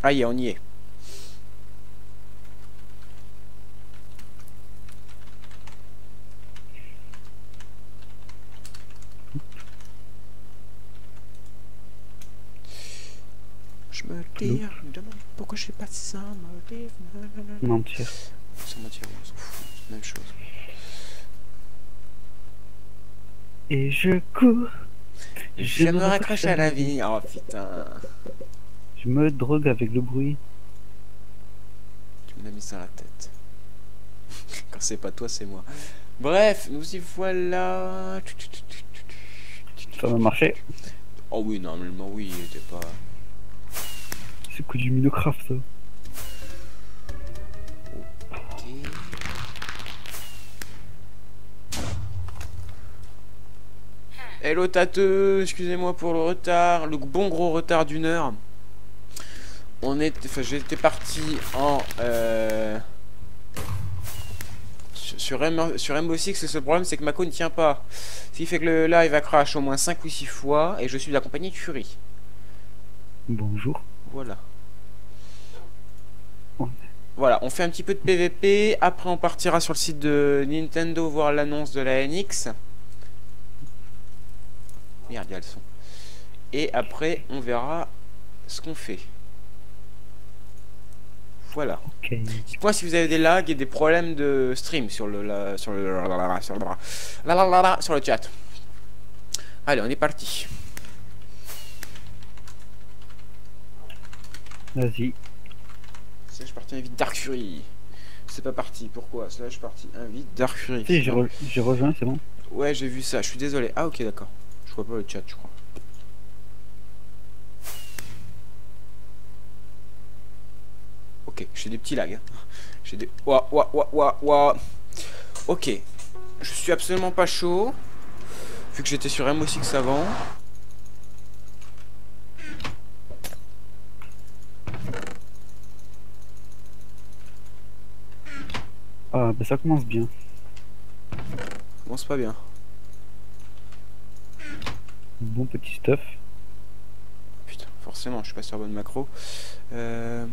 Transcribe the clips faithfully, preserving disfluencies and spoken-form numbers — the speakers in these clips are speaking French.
Ah, y est, on y est. Je me tire, je me demande pourquoi je fais pas ça, me lève, mentir. c'est mentir, on s'en fout, c'est la même chose. Et je cours. Je, Je me me raccroche à la vie. Oh putain. Je me drogue avec le bruit. Tu me l'as mis ça à la tête. Quand c'est pas toi, c'est moi. Bref, nous y voilà. Ça va marcher. Oh oui, normalement, oui, il était pas... C'est que du Minecraft, ça. Ok. Hello tateux, excusez-moi pour le retard, le bon gros retard d'une heure. On est, enfin, j'étais parti en euh, sur sur, M, sur Rainbow Six. Le seul problème, c'est que Mako ne tient pas. Ce qui fait que le live a crash au moins cinq ou six fois et je suis accompagné de Fury. Bonjour. Voilà. Ouais. Voilà, on fait un petit peu de P V P. Après, on partira sur le site de Nintendo voir l'annonce de la N X. Merde, il y a le son. Et après, on verra ce qu'on fait. Voilà. Ok. Dites-moi si vous avez des lags et des problèmes de stream sur le la, sur le la, la, la, sur le la, la, la, la, sur le chat. Allez, on est parti. Vas-y. Slash parti invite Dark Fury. C'est pas parti. Pourquoi? Slash parti invite Dark Fury. Si, j'ai re rejoint, c'est bon. Ouais, j'ai vu ça. Je suis désolé. Ah ok, d'accord. Je vois pas le chat, je crois. Ok, j'ai des petits lags. J'ai des... Ouah, ouah, ouah, ouah, ouah. Ok. Je suis absolument pas chaud. Vu que j'étais sur Rainbow Six avant. Ah, bah ça commence bien. Ça commence pas bien. Bon petit stuff. Putain, forcément, je suis pas sur bonne macro. Euh...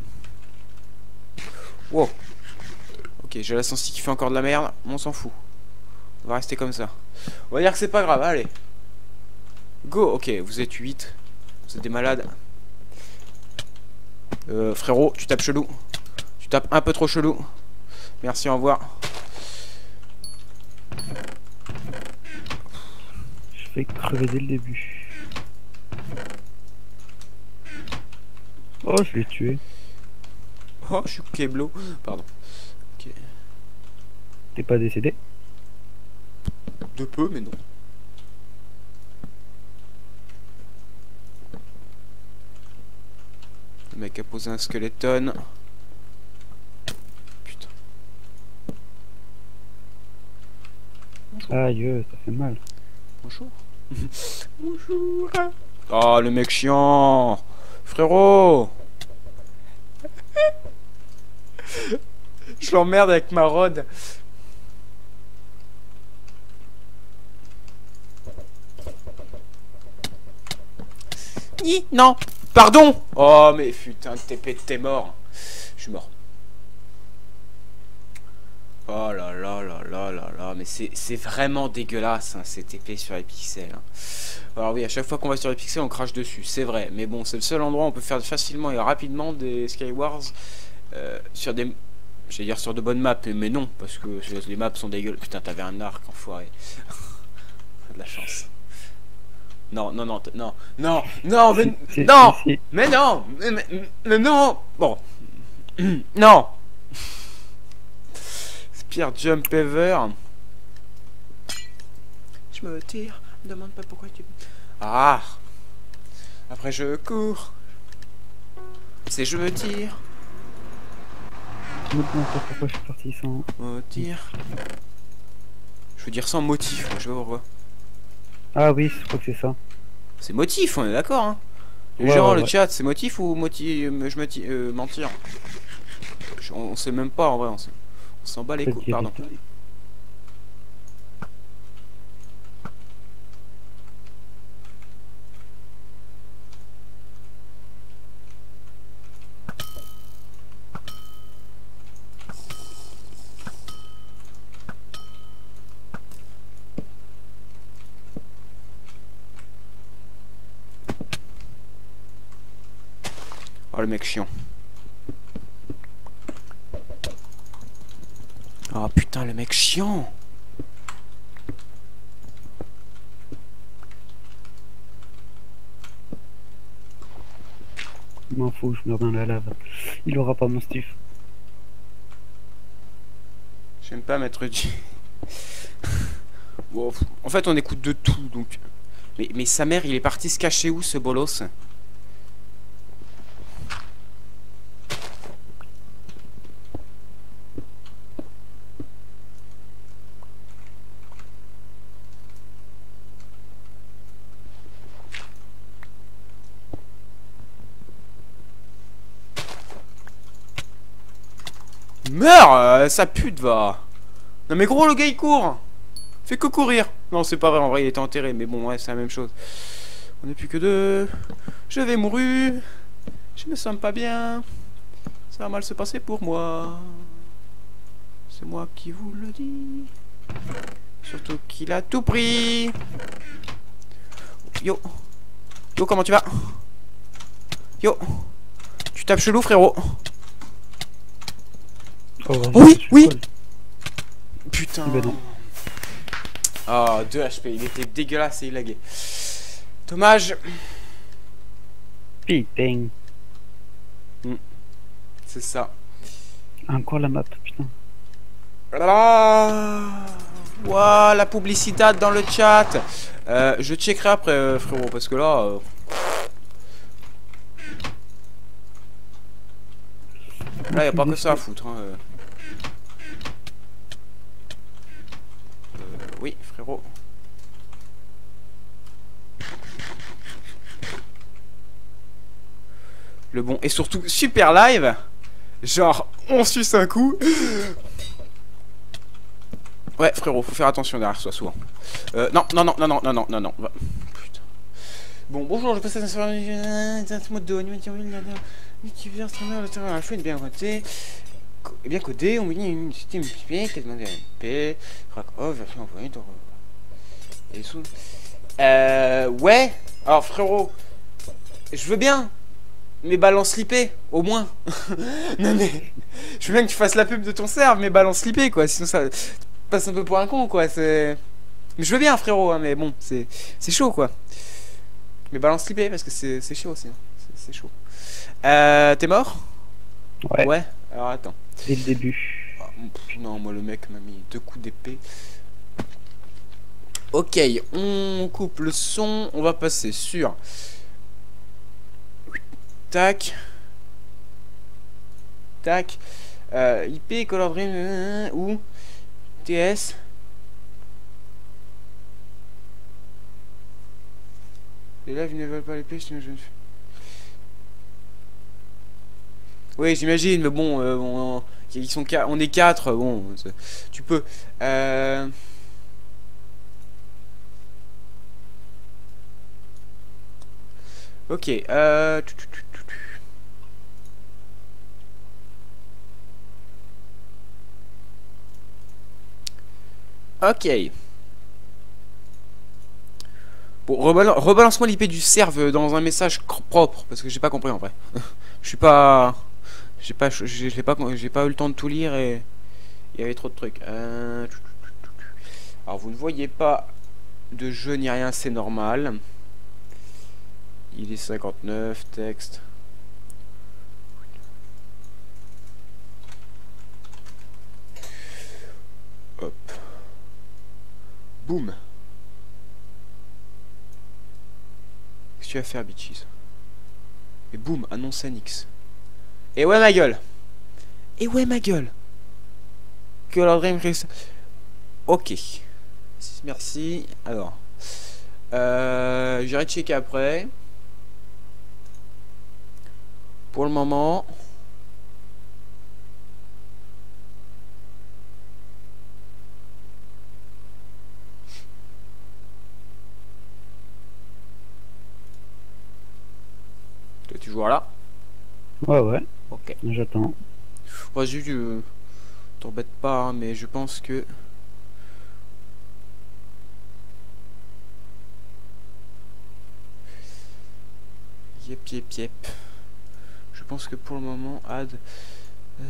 Wow. Ok, j'ai la sensi qui fait encore de la merde. On s'en fout. On va rester comme ça. On va dire que c'est pas grave, allez. Go, ok, vous êtes huit. Vous êtes des malades. Euh, frérot, tu tapes chelou. Tu tapes un peu trop chelou. Merci, au revoir. Je fais crever dès le début. Oh, je l'ai tué. Oh, je suis Keblo. Pardon. Ok. T'es pas décédé? De peu, mais non. Le mec a posé un skeleton. Putain. Aïe, ça fait mal. Bonjour. Bonjour. Oh, le mec chiant. Frérot. Je l'emmerde avec ma rod. Ni, non. Pardon. Oh, mais putain, T P, t'es mort. Je suis mort. Oh là là là là là là. Mais c'est vraiment dégueulasse, hein, ces T P sur les pixels. Hein. Alors oui, à chaque fois qu'on va sur les pixels, on crache dessus. C'est vrai. Mais bon, c'est le seul endroit où on peut faire facilement et rapidement des Skywars euh, sur des... J'allais dire sur de bonnes maps, mais non, parce que les maps sont dégueulasses. Putain, t'avais un arc, enfoiré. T'as de la chance. Non, non, non, non, non, non, mais Si, non, si, si. mais non, mais, mais, mais non. Bon, non. C'est pire jump ever. Je me tire, me demande pas pourquoi tu... Ah. Après je cours. C'est je me tire. Je me demande pas pourquoi je suis parti sans... Me tire. Je veux dire sans motif, moi, je sais pas pourquoi. Ah oui, je crois que c'est ça. C'est motif, on est d'accord, hein. Les Ouais, gens, ouais, le ouais. chat, c'est motif ou motif, je me ti- euh, mentir. Je- on, on sait même pas en vrai, on s'en- on s'en bat les Peut-être couilles, qu'il y a pardon. des- Oh le mec chiant. Oh putain le mec chiant. Je m'en fous, je meurs dans la lave. Il aura pas mon Steve. J'aime pas mettre du... Bon, en fait on écoute de tout donc... Mais, mais sa mère il est parti se cacher où ce bolos? Meurs, euh, sa pute va. Non mais gros le gars il court. Fait que courir. Non c'est pas vrai, en vrai il était enterré. Mais bon ouais c'est la même chose. On n'est plus que deux. Je vais mourir. Je me sens pas bien. Ça va mal se passer pour moi. C'est moi qui vous le dis. Surtout qu'il a tout pris. Yo. Yo comment tu vas? Yo. Tu tapes chelou frérot. Oh, vas-y, Oui, je suis oui. folle. Putain. Ben non. Oh, deux H P, il était dégueulasse et il laguait. Dommage. Putain. C'est ça. Encore la map, putain. Ah, ouah, la publicité dans le chat. Euh, je checkerai après, euh, frérot, parce que là. Euh... Là, y a pas que ça à foutre. Hein. Euh, oui, frérot. Le bon. Et surtout, super live. Genre, on suce un coup. Ouais, frérot, faut faire attention derrière soi, souvent. Euh, non, non, non, non, non, non, non, non, non. Putain. Bon, bonjour, je passe à un mode de multivers, streamer, le terrain à la fois bien codé. Bien codé, on me dit une système multipliée, quasiment des M P, crack off, version envoyée, donc. Et sous. Euh, ouais. Alors, frérot, je veux bien. Mais balance slippé, au moins. Non mais, je veux bien que tu fasses la pub de ton serve, mais balance slippé quoi, sinon ça passe un peu pour un con quoi. C'est, mais je veux bien frérot, hein, mais bon, c'est c'est chaud quoi. Mais balance slippé parce que c'est c'est chaud aussi, hein. c'est chaud. Euh, t'es mort? Ouais. Ouais. Alors attends. Dès le début. Ah, non, moi le mec m'a mis deux coups d'épée. Ok, on coupe le son, on va passer sur. Tac. Tac. Euh, I P, Color Dream euh, ou T S. Les lives ne veulent pas les pêches, sinon je ne fais. Oui, j'imagine, mais bon, euh, on, ils sont on est quatre, bon, tu peux. Euh... Ok, euh... Ok. Bon, rebalance-moi l'I P du serve dans un message propre, parce que j'ai pas compris en vrai. Je suis pas... J'ai pas, j'ai pas, j'ai pas eu le temps de tout lire et... Il y avait trop de trucs. Euh... Alors vous ne voyez pas de jeu ni rien, c'est normal. Il est cinquante-neuf, texte. Hop. Boum. Qu'est-ce que tu vas faire, bitches? Et boum, annonce N X. Et ouais, ma gueule. Et ouais, ma gueule. Que leur dream. Ok. Merci. Alors. Euh, J'irai checker après. Pour le moment. Toi, tu joues là? Ouais, ouais. Ok. J'attends. Vas-y, tu t'embête pas, hein, mais je pense que. Yep, yep, yep. Je pense que pour le moment, add... Euh...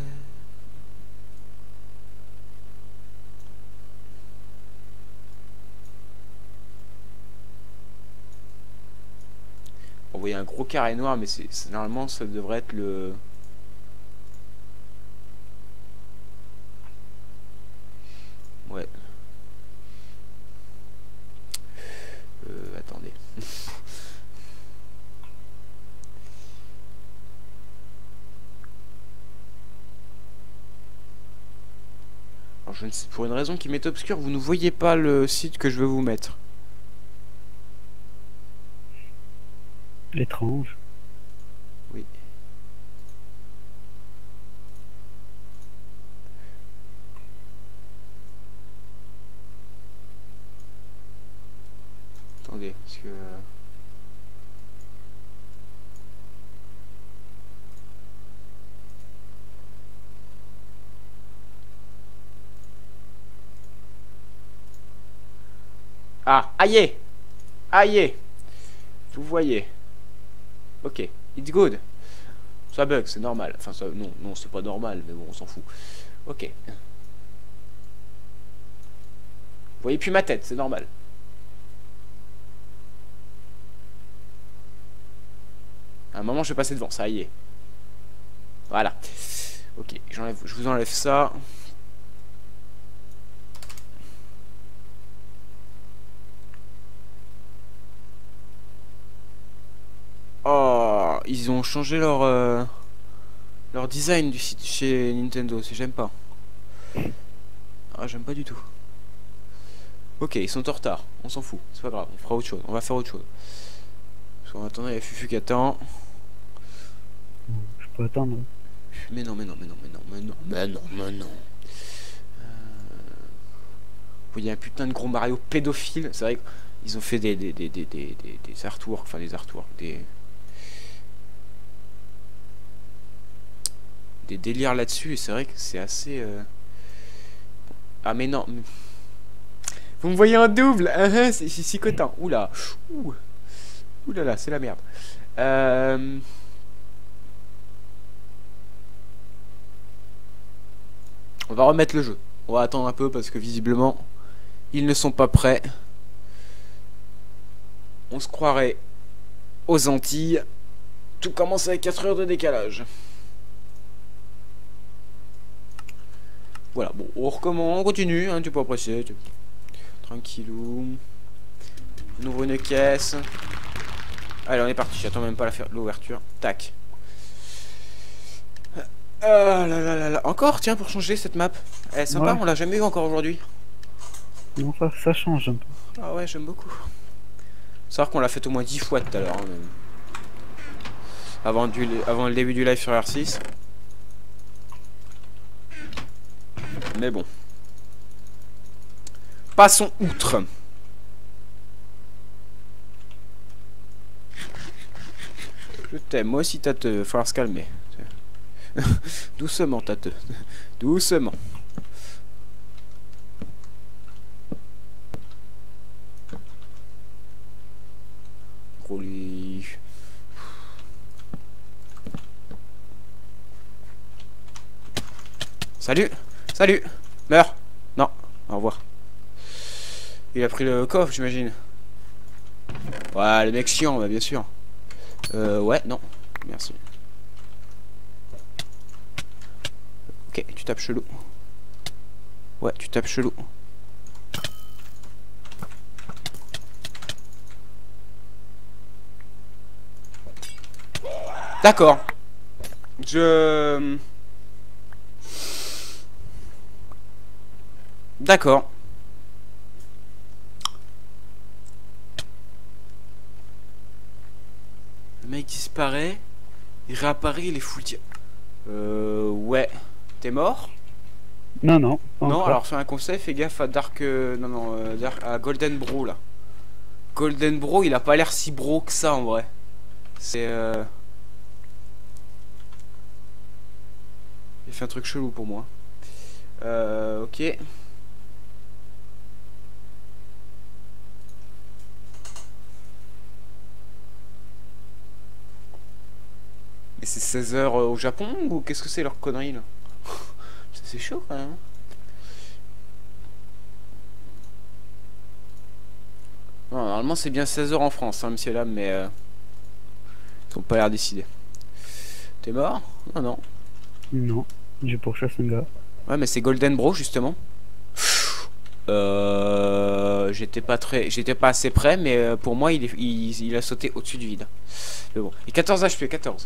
Bon, vous voyez un gros carré noir, mais c'est normalement ça devrait être le... Ouais. Euh, attendez. Alors, je ne sais, pour une raison qui m'est obscure, vous ne voyez pas le site que je veux vous mettre. Étrange. Oui. Attendez, parce que... Ah, aïe. Aïe. Vous voyez. Ok, it's good. Ça bug, c'est normal. Enfin, ça, non, non, c'est pas normal, mais bon, on s'en fout. Ok. Vous voyez plus ma tête, c'est normal. À un moment, je vais passer devant, ça y est. Voilà. Ok, j'enlève, je vous enlève ça. Oh, ils ont changé leur euh, leur design du site chez Nintendo, c'est j'aime pas. Ah, j'aime pas du tout. Ok, ils sont en retard, on s'en fout, c'est pas grave, on fera autre chose, on va faire autre chose. Parce qu'en attendant, il y a Fufu qui attend. Je peux attendre. Mais non, mais non, mais non, mais non, mais non, mais non, mais non. Euh... Il y a un putain de gros Mario pédophile, c'est vrai qu'ils ont fait des des, des, des, des, des, des artworks, enfin des artworks, des... des délires là-dessus, et c'est vrai que c'est assez... Euh... Ah mais non, mais... Vous me voyez en double, hein, c'est psychotant. Oula, ouh, là là, c'est la merde. Euh... On va remettre le jeu. On va attendre un peu parce que visiblement, ils ne sont pas prêts. On se croirait aux Antilles. Tout commence avec quatre heures de décalage. Voilà, bon, on recommence, on continue, hein, tu peux apprécier. Tu... Tranquillou. On ouvre une caisse. Allez, on est parti. J'attends même pas l'ouverture. Tac. Ah là là là là. Encore, tiens, pour changer cette map. Elle est sympa, ouais. On l'a jamais eu encore aujourd'hui. Non, ça, ça change un peu. Ah ouais, j'aime beaucoup. Savoir qu'on l'a fait au moins dix fois tout à l'heure. Hein, même. Avant, du, avant le début du live sur R six. Mais bon. Passons outre. Je t'aime, moi aussi Tate, il va falloir se calmer. Doucement Tate. Doucement. Gros lit. Salut. Salut. Meurs. Non. Au revoir. Il a pris le coffre, j'imagine. Ouais, le mec chiant, bah, bien sûr. Euh, ouais, non. Merci. Ok, tu tapes chelou. Ouais, tu tapes chelou. D'accord. Je... D'accord. Le mec disparaît. Il réapparaît, il est full tir. Euh... Ouais. T'es mort? Non, non. Non, encore. alors fais un conseil, fais gaffe à Dark... Euh, non, non, euh, Dark, à Golden Bro, là. Golden Bro, il a pas l'air si bro que ça, en vrai. C'est... Euh... Il fait un truc chelou pour moi. Euh... Ok. Et c'est seize heures au Japon ou qu'est-ce que c'est leur connerie là? C'est chaud quand même. Non, normalement c'est bien seize heures en France, hein, monsieur là, mais euh, ils ont pas l'air décidés. T'es mort? Non, non. Non, j'ai pourchassé un gars. Ouais, mais c'est Golden Bro justement. Euh, j'étais pas très, j'étais pas assez près, mais euh, pour moi il, est, il, il a sauté au-dessus du vide. Mais bon, et quatorze H P, quatorze.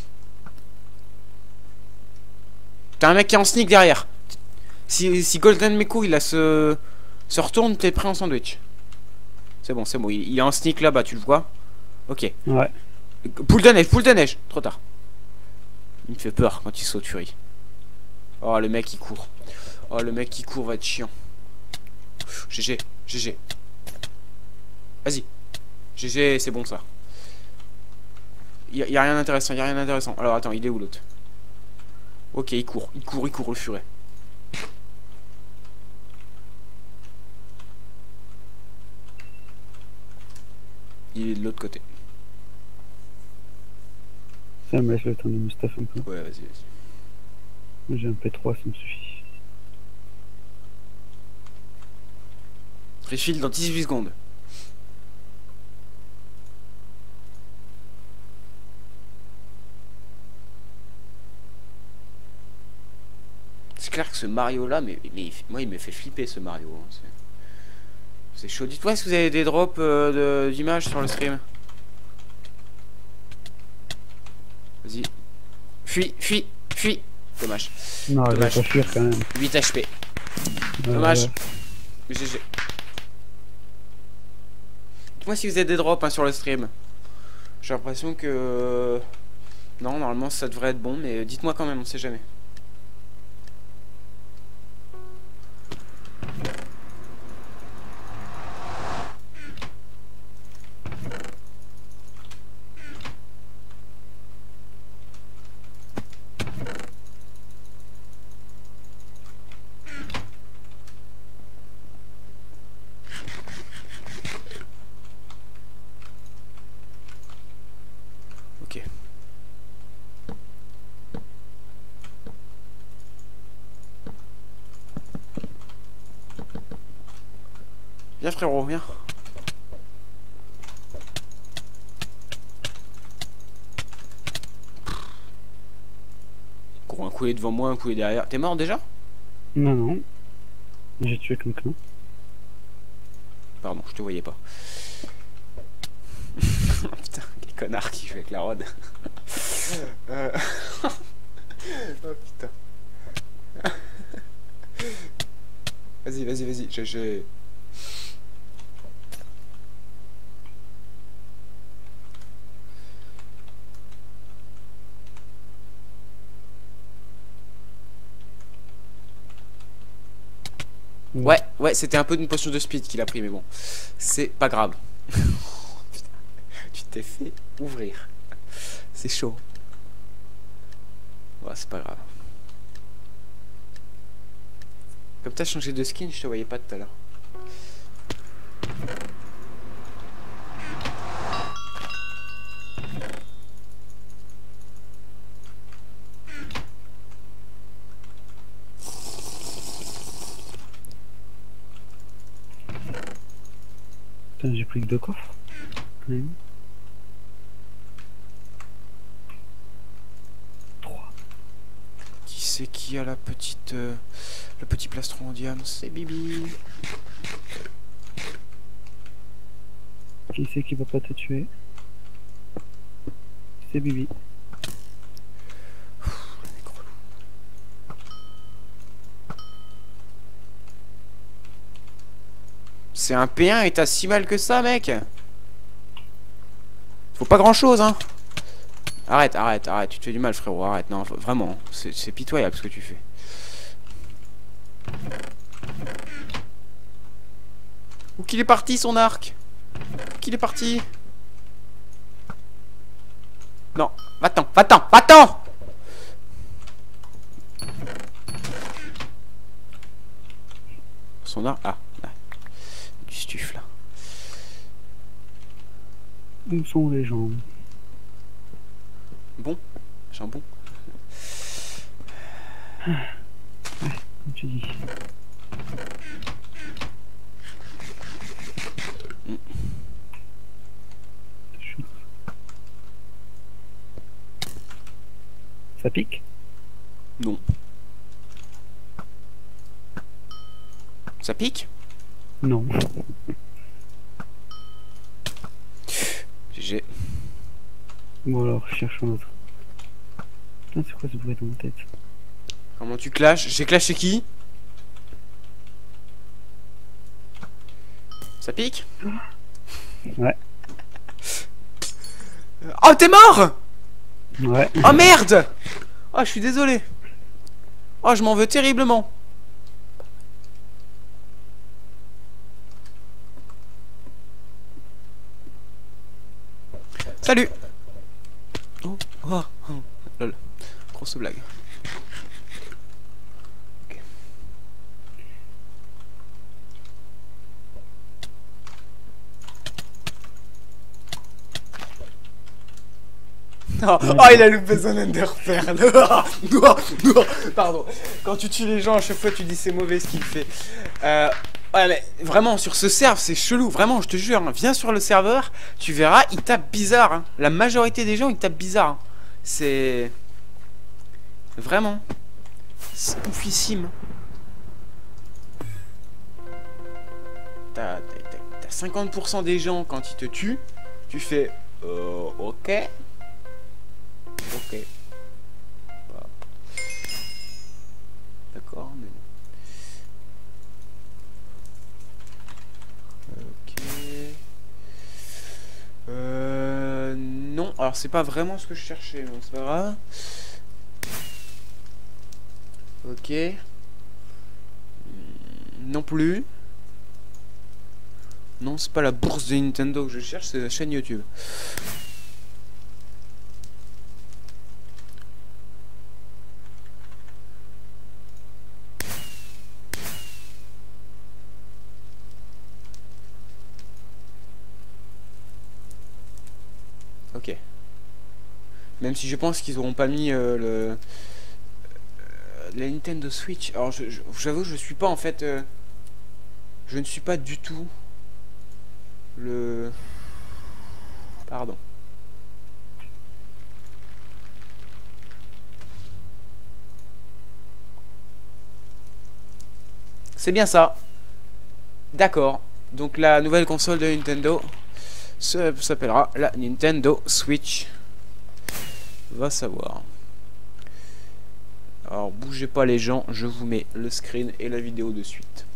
T'as un mec qui est en sneak derrière. Si, si Golden Meko il a se, se retourne, t'es prêt en sandwich. C'est bon, c'est bon, il, il est en sneak là-bas, tu le vois? Ok. Ouais. Poule de neige, poule de neige. Trop tard. Il me fait peur quand il saute, Fury. Oh, le mec il court. Oh, le mec qui court va être chiant. G G, G G. Vas-y. G G, c'est bon ça. Il y, y a rien d'intéressant, il y a rien d'intéressant. Alors attends, il est où l'autre? Ok, il court, il court, il court le furet. Il est de l'autre côté. Ça me laisse le temps de me staff un peu. Ouais, vas-y, vas-y. J'ai un P trois, ça me suffit. Refill dans dix-huit secondes. C'est clair que ce Mario là, mais, mais moi il me fait flipper ce Mario. Hein. C'est chaud. Dites-moi, est-ce que vous avez des drops euh, d'images sur le stream? Vas-y. Fuis, fuis, fuis. Dommage. Non, je vais Dommage. pas fuir quand même. huit H P. Ouais, Dommage. ouais. G G. Dites-moi si vous avez des drops hein, sur le stream. J'ai l'impression que... Non, normalement ça devrait être bon, mais dites-moi quand même, on sait jamais. Ok. Viens frérot, viens. Cours un couler devant moi, un couler derrière. T'es mort déjà? Non, non. J'ai tué quelqu'un. Pardon, je te voyais pas. Putain, quel connard qui joue avec la rod. euh... oh putain. Vas-y, vas-y, vas-y. Je, je... Ouais, ouais, c'était un peu d'une potion de speed qu'il a pris, mais bon, c'est pas grave. Putain, tu t'es fait ouvrir. C'est chaud. Ouais, c'est pas grave. Comme t'as changé de skin, je te voyais pas tout à l'heure. Putain, j'ai pris que deux coffres. Oui. Trois. Qui c'est qui a la petite... Euh, le petit plastron en diamant? C'est Bibi. Qui c'est qui va pas te tuer? C'est Bibi. C'est un P un et t'as si mal que ça, mec. Faut pas grand chose, hein. Arrête, arrête, arrête, tu te fais du mal, frérot, arrête. Non, vraiment, c'est pitoyable ce que tu fais. Où qu'il est parti, son arc? Où qu'il est parti? Non, va-t'en, va-t'en, va-t'en! Son arc, ah, là. Du stuff, là. Où sont les gens? Bon, Jambon. Comme tu dis. Mm. Ça pique? Non. Ça pique? Non. G G. Bon alors, je cherche un autre. Putain, c'est quoi ce bruit dans ma tête? Comment tu clashes? J'ai clashé qui? Ça pique? Ouais. Oh, t'es mort? Ouais. Oh merde! Oh, je suis désolé. Oh, je m'en veux terriblement. Salut. Oh, oh, oh. Lol. Grosse blague. Ok. Oh, oh, il a loupé son Enderpearl. Pardon. Quand tu tues les gens, à chaque fois, tu dis c'est mauvais ce qu'il fait. Euh, ouais, mais vraiment, sur ce serve, c'est chelou. Vraiment, je te jure. Hein. Viens sur le serveur, tu verras, il tape bizarre. Hein. La majorité des gens, ils tapent bizarre. Hein. C'est... Vraiment. C'est oufissime. T'as cinquante pour cent des gens, quand ils te tuent, tu fais... Euh, ok. Ok. Bah. D'accord, mais bon. Ok. Euh... Non, alors c'est pas vraiment ce que je cherchais, mais c'est pas grave. Ok. Non plus. Non, c'est pas la bourse de Nintendo que je cherche, c'est la chaîne YouTube. Ok. Même si je pense qu'ils auront pas mis euh, le euh, la Nintendo Switch. Alors je, je, j'avoue je suis pas en fait euh, je ne suis pas du tout le pardon. C'est bien ça. D'accord. Donc la nouvelle console de Nintendo s'appellera la Nintendo Switch. Va savoir. Alors bougez pas les gens, je vous mets le screen et la vidéo de suite.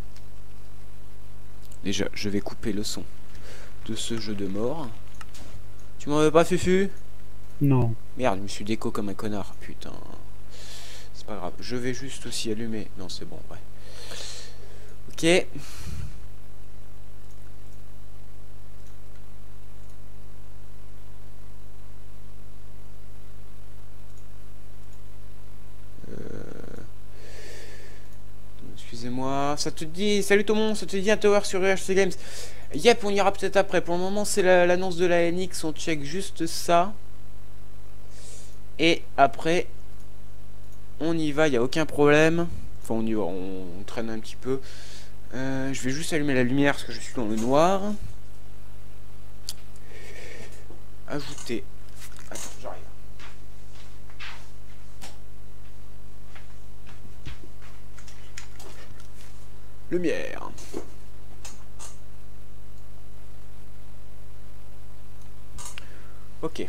Déjà, je vais couper le son de ce jeu de mort. Tu m'en veux pas, Fufu? Non. Merde, je me suis déco comme un connard, putain. C'est pas grave, je vais juste aussi allumer. Non, c'est bon, ouais. Ok. Excusez-moi, ça te dit, salut tout le monde, ça te dit un tower sur U H C Games. Yep, on ira peut-être après. Pour le moment, c'est l'annonce de la N X, on check juste ça. Et après, on y va, il n'y a aucun problème. Enfin, on y va, on, on traîne un petit peu. Euh, je vais juste allumer la lumière parce que je suis dans le noir. Ajouter. Attends, j'arrive. Lumière. Ok.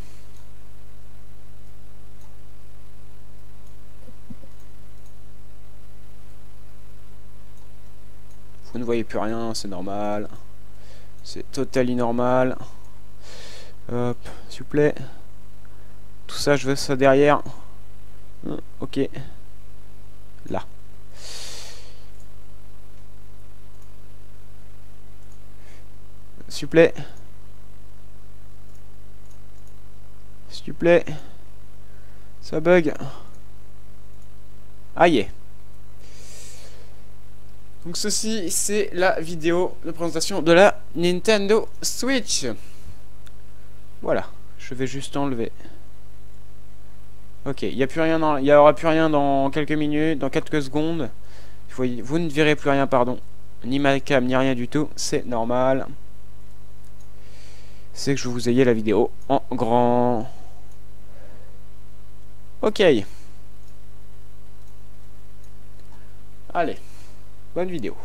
Vous ne voyez plus rien, c'est normal. C'est totalement normal. Hop, s'il vous plaît. Tout ça, je veux ça derrière. Ok. Là. S'il vous plaît. S'il vous plaît. Ça bug. Ah yeah. Donc ceci, c'est la vidéo de présentation de la Nintendo Switch. Voilà. Je vais juste enlever Ok, il n'y a plus rien dans, il y aura plus rien dans quelques minutes, dans quelques secondes. Il faut, vous ne verrez plus rien, pardon. Ni ma cam, ni rien du tout. C'est normal. C'est que je vous ayez la vidéo en grand. Ok. Allez, bonne vidéo.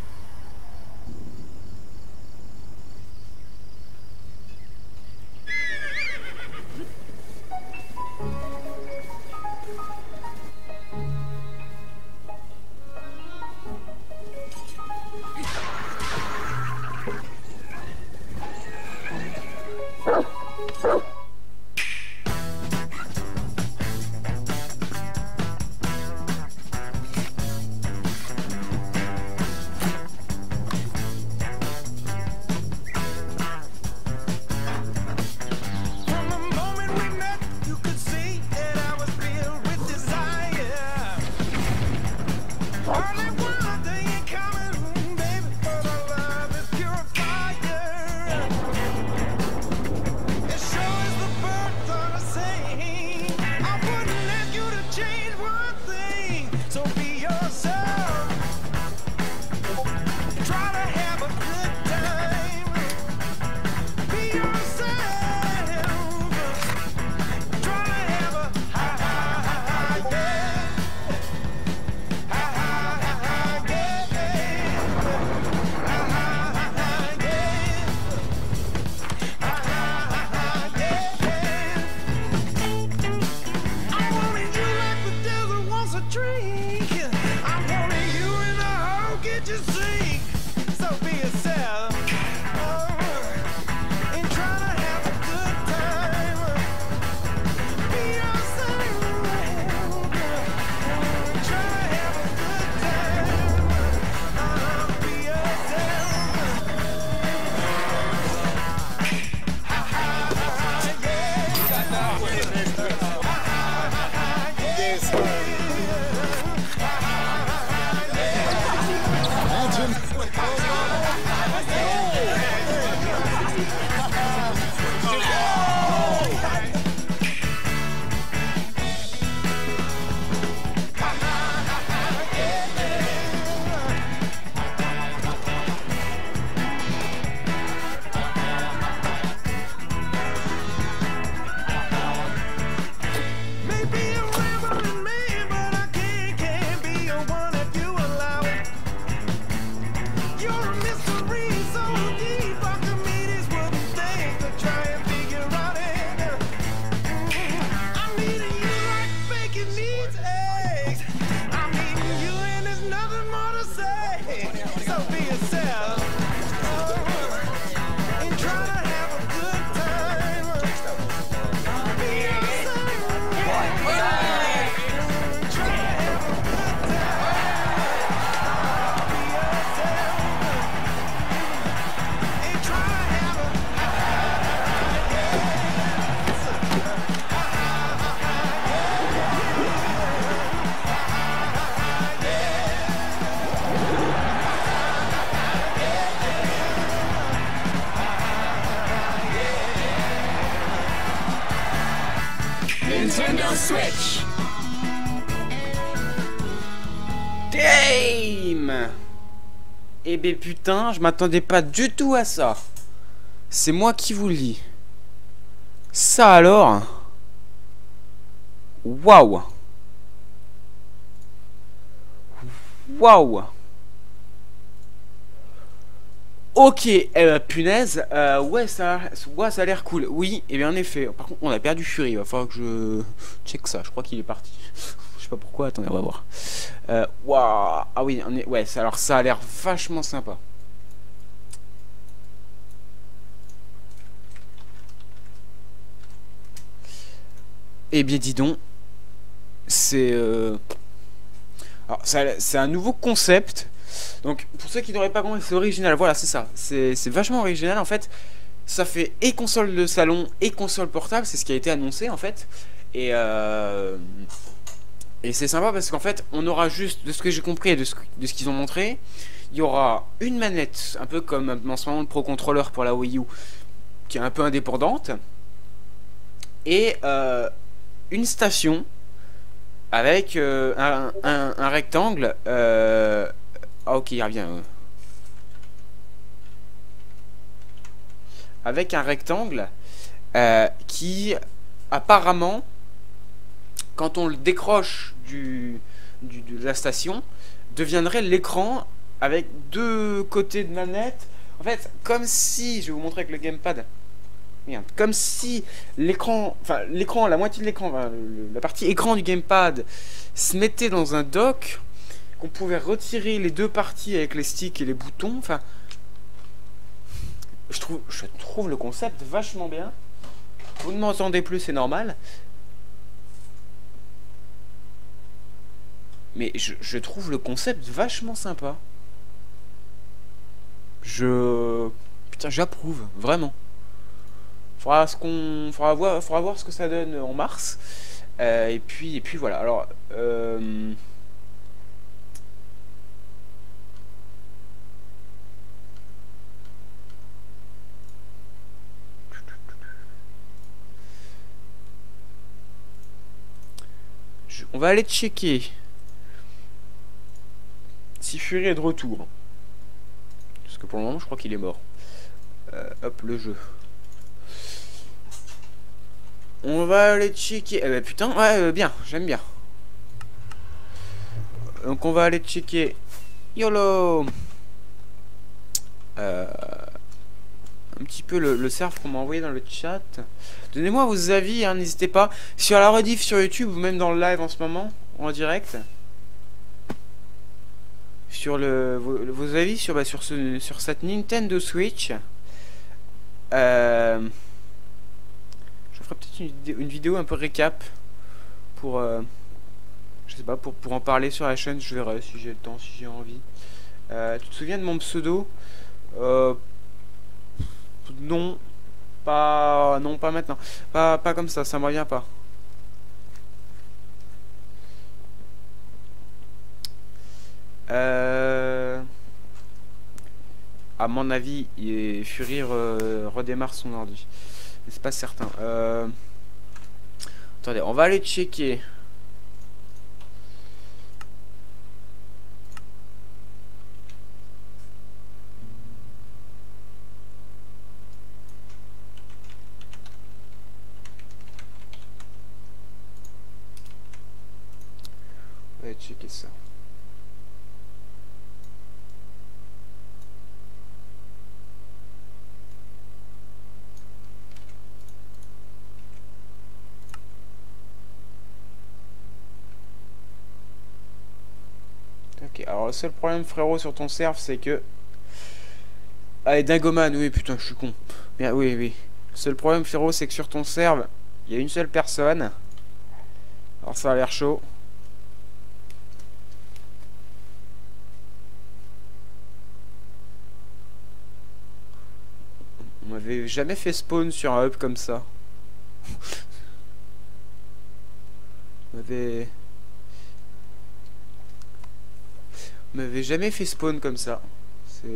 Nintendo Switch. Game. Eh ben putain, je m'attendais pas du tout à ça. C'est moi qui vous le dis. Ça alors. Waouh. Waouh. Ok, eh ben, punaise, euh, ouais, ça, ouais, ça a l'air cool. Oui, et bien en effet. Par contre, on a perdu Fury. Il va falloir que je check ça. Je crois qu'il est parti. Je sais pas pourquoi. Attendez, on va voir. Euh, waouh. Ah oui, on est, ouais. Ça, alors ça a l'air vachement sympa. Eh bien, dis donc, c'est, euh... alors, c'est un nouveau concept. Donc pour ceux qui n'auraient pas compris, c'est original. Voilà, c'est ça. C'est vachement original en fait. Ça fait et console de salon et console portable. C'est ce qui a été annoncé en fait. Et, euh... et c'est sympa parce qu'en fait, on aura juste, de ce que j'ai compris et de ce, de ce qu'ils ont montré, il y aura une manette, un peu comme en ce moment le Pro Controller pour la Wii U, qui est un peu indépendante. Et euh, une station avec euh, un, un, un rectangle. Euh... Ah ok, il revient. Euh. Avec un rectangle euh, qui apparemment, quand on le décroche du, du, de la station, deviendrait l'écran avec deux côtés de manette. En fait, comme si, je vais vous montrer avec le gamepad. Merde. Comme si l'écran, enfin l'écran, la moitié de l'écran, enfin, la partie écran du gamepad se mettait dans un dock, qu'on pouvait retirer les deux parties avec les sticks et les boutons. Enfin, je trouve, je trouve le concept vachement bien. Vous ne m'entendez plus, c'est normal. Mais je, je trouve le concept vachement sympa. Je... Putain, j'approuve, vraiment. Faudra, ce qu'on... Faudra, voir... Faudra voir ce que ça donne en mars. Euh, et, puis, et puis voilà. Alors... Euh... Je... On va aller checker si Fury est de retour. Parce que pour le moment, je crois qu'il est mort. Euh, hop, le jeu. On va aller checker. Eh ben putain, ouais, euh, bien, j'aime bien. Donc on va aller checker. YOLO euh, Un petit peu le, le serve qu'on m'a envoyé dans le chat. Donnez-moi vos avis, hein, n'hésitez pas. Sur la rediff sur YouTube ou même dans le live en ce moment, en direct. Sur le, vos, vos avis sur, bah, sur, ce, sur cette Nintendo Switch. Euh, je ferai peut-être une, vidéo- une vidéo un peu récap pour, euh, je sais pas, pour, pour en parler sur la chaîne. Je verrai si j'ai le temps, si j'ai envie. Euh, tu te souviens de mon pseudo? euh, Non, pas, non, pas maintenant. Pas, pas comme ça, ça me revient pas. Euh... À mon avis, il- Fury re- redémarre son ordi. Mais c'est pas certain. Euh... Attendez, on va aller checker. On va aller checker ça. Ok, alors le seul problème frérot sur ton serve c'est que... Allez, Dingoman, oui putain je suis con. Bien, oui, oui. Le seul problème frérot c'est que sur ton serve, il y a une seule personne. Alors ça a l'air chaud. On m'avait jamais fait spawn sur un hub comme ça. On m'avait... On m'avait jamais fait spawn comme ça. C'est...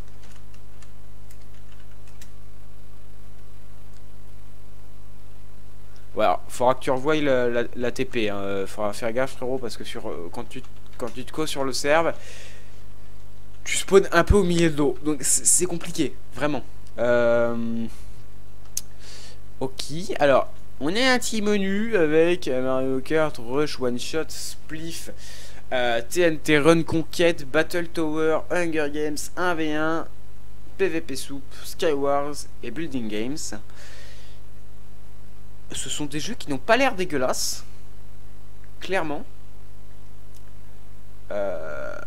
Voilà, faudra que tu revoies la, la, la T P. Hein. Faudra faire gaffe frérot parce que sur euh, quand tu quand tu te causes sur le serve, tu spawns un peu au milieu de l'eau. Donc c'est compliqué, vraiment. Euh... Ok, alors on est un petit menu avec Mario Kart, Rush, One Shot, Spliff, euh, T N T Run Conquête, Battle Tower, Hunger Games un v un, P V P Soup, Skywars et Building Games. Ce sont des jeux qui n'ont pas l'air dégueulasses, clairement. Euh...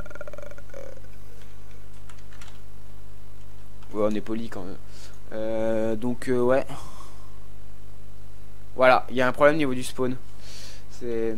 Ouais, on est poli quand même. Euh, donc euh, ouais. Voilà, il y a un problème au niveau du spawn. C'est...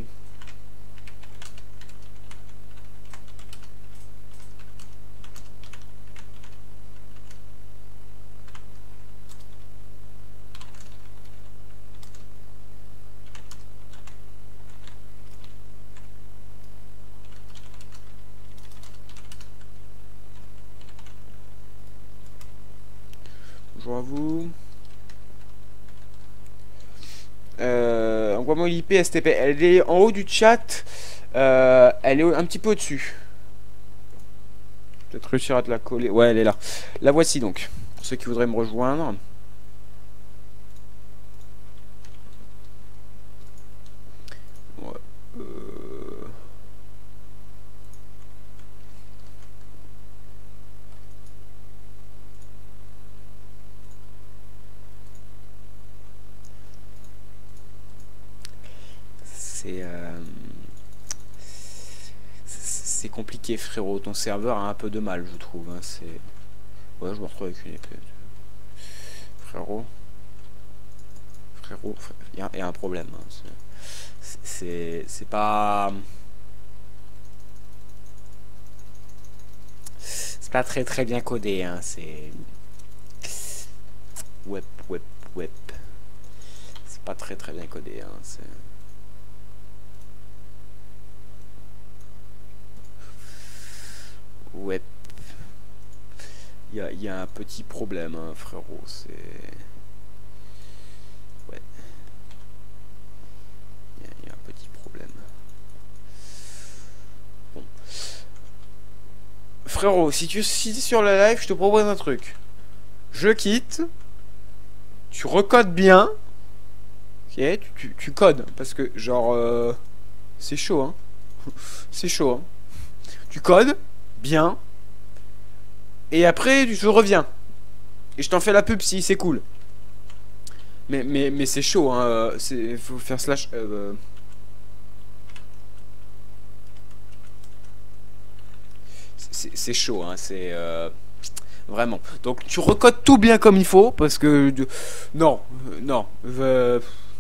Bonjour à vous. Euh, Envoie-moi l'I P S T P. Elle est en haut du chat. Euh, elle est un petit peu au-dessus. Peut-être réussir à te la coller. Ouais, elle est là. La voici donc. Pour ceux qui voudraient me rejoindre. Ouais. Euh... C'est euh... c'est compliqué, frérot. Ton serveur a un peu de mal, je trouve. Hein. C'est ouais, je me retrouve avec une épée. Frérot, frérot, il y, y a un problème. Hein. C'est c'est pas c'est pas très très bien codé. Hein. C'est web web web. C'est pas très très bien codé. Hein. C'est ouais, il y a, y a un petit problème, hein, frérot. C'est ouais, il y, y a un petit problème. Bon, frérot, si tu si t'es sur la live, je te propose un truc. Je quitte. Tu recodes bien. Ok, tu, tu, tu codes parce que genre euh, c'est chaud, hein. C'est chaud. Hein. Tu codes. Bien. Et après, je reviens. Et je t'en fais la pub si c'est cool. Mais, mais, mais c'est chaud, hein. Il faut faire slash... Euh, c'est chaud, hein. C'est... Euh, vraiment. Donc, tu recodes tout bien comme il faut. Parce que... Non. Non. Euh,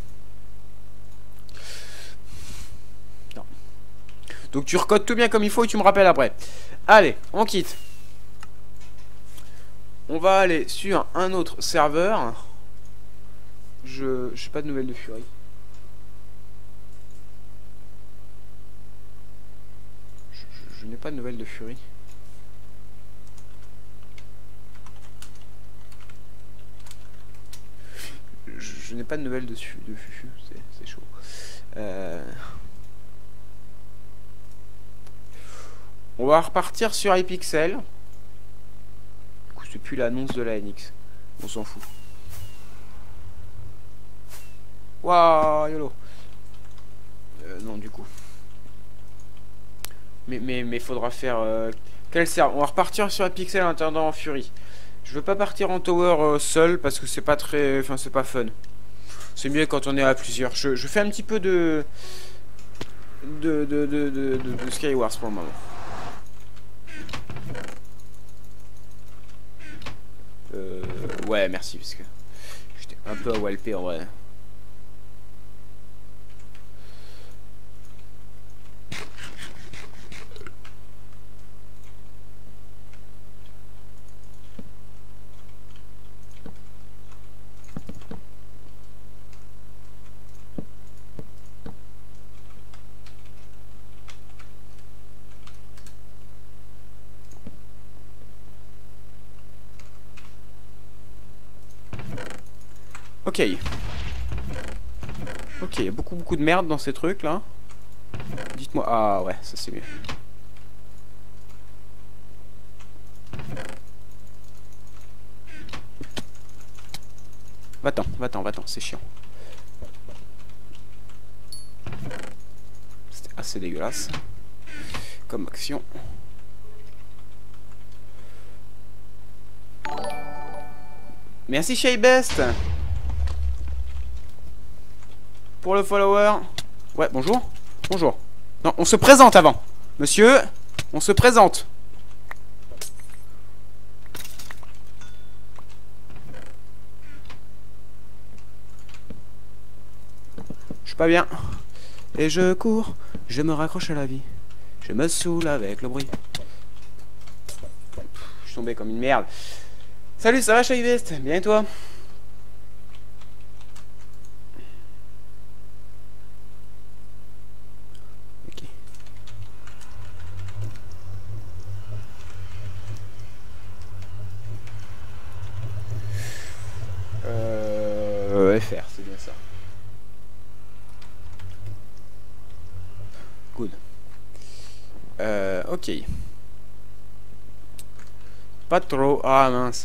non. Donc, tu recodes tout bien comme il faut et tu me rappelles après. Allez, on quitte. On va aller sur un autre serveur. Je j'ai pas de nouvelles de Fury. Je, je, je n'ai pas de nouvelles de Fury. Je, je n'ai pas de nouvelles de, de Fufu. C'est chaud. Euh... On va repartir sur iPixel. Du coup, c'est plus l'annonce de la N X. On s'en fout. Waouh, YOLO. Euh, non, du coup. Mais, mais, mais faudra faire... Euh, quel serveur? On va repartir sur iPixel en attendant en Fury. Je veux pas partir en tower euh, seul parce que c'est pas très... Enfin, c'est pas fun. C'est mieux quand on est à plusieurs. Je, je fais un petit peu de... De, de, de, de, de, de Skywars pour le moment. Euh, ouais, merci, parce que j'étais un peu à walper en vrai. Ok. Ok, il y a beaucoup beaucoup de merde dans ces trucs là. Dites-moi... Ah ouais, ça c'est mieux. Va-t'en, va-t'en, va-t'en, c'est chiant. C'était assez dégueulasse. Comme action. Merci Shaybest pour le follower. Ouais, bonjour. Bonjour. Non, on se présente avant. Monsieur, on se présente. Je suis pas bien. Et je cours, je me raccroche à la vie. Je me saoule avec le bruit. Je suis tombé comme une merde. Salut, ça va Shaybest? Bien et toi? Ok. Euh... F R, c'est bien ça. Euh, ok. Pas trop. Ah mince.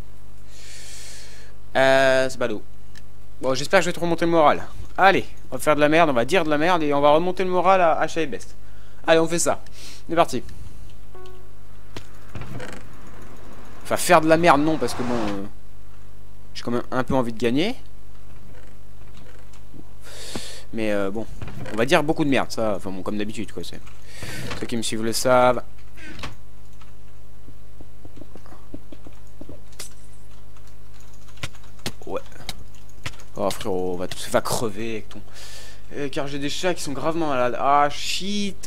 Euh, c'est ballot. Bon, j'espère que je vais te remonter le moral. Allez, on va faire de la merde, on va dire de la merde et on va remonter le moral à Achat et Best. Allez, on fait ça. C'est parti. Enfin, faire de la merde, non, parce que bon... Euh, j'ai quand même un peu envie de gagner. Mais euh, bon, on va dire beaucoup de merde, ça, enfin bon, comme d'habitude, quoi, c'est... Ceux qui me suivent le savent. Ouais. Oh frérot, va, va crever avec ton... Euh, car j'ai des chats qui sont gravement malades. Ah, shit.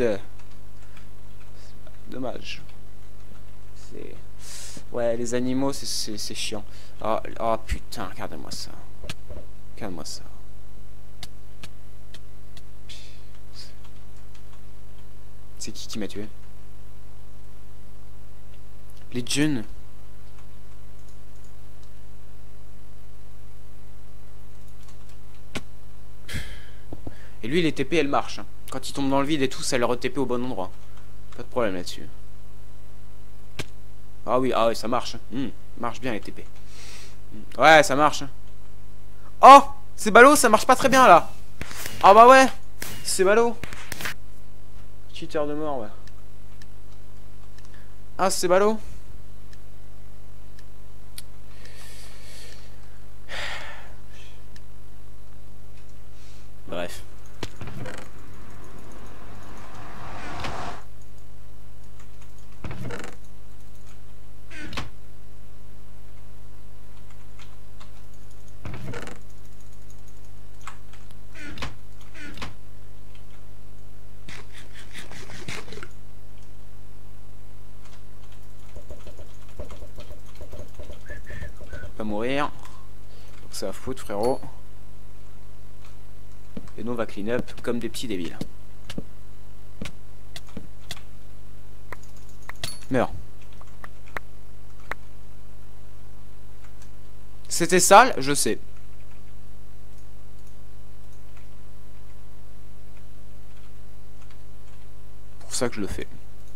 Dommage. C'est... Ouais, les animaux, c'est chiant. Oh, oh putain, regarde-moi ça. Regarde-moi ça. C'est qui qui m'a tué? Les jeunes. Et lui, les T P, elles marchent. Hein. Quand il tombe dans le vide et tout, ça leur T P au bon endroit. Pas de problème là-dessus. Ah oui, ah oui, ça marche. Mmh, marche bien les T P. Mmh. Ouais, ça marche. Oh, c'est ballot, ça marche pas très bien là. Ah bah ouais, c'est ballot. Cheater de mort, ouais. Ah, c'est ballot. Bref. Pas mourir. Donc ça va foutre, frérot. Et nous on va clean up comme des petits débiles. Meurs. C'était sale, je sais. Pour ça que je le fais.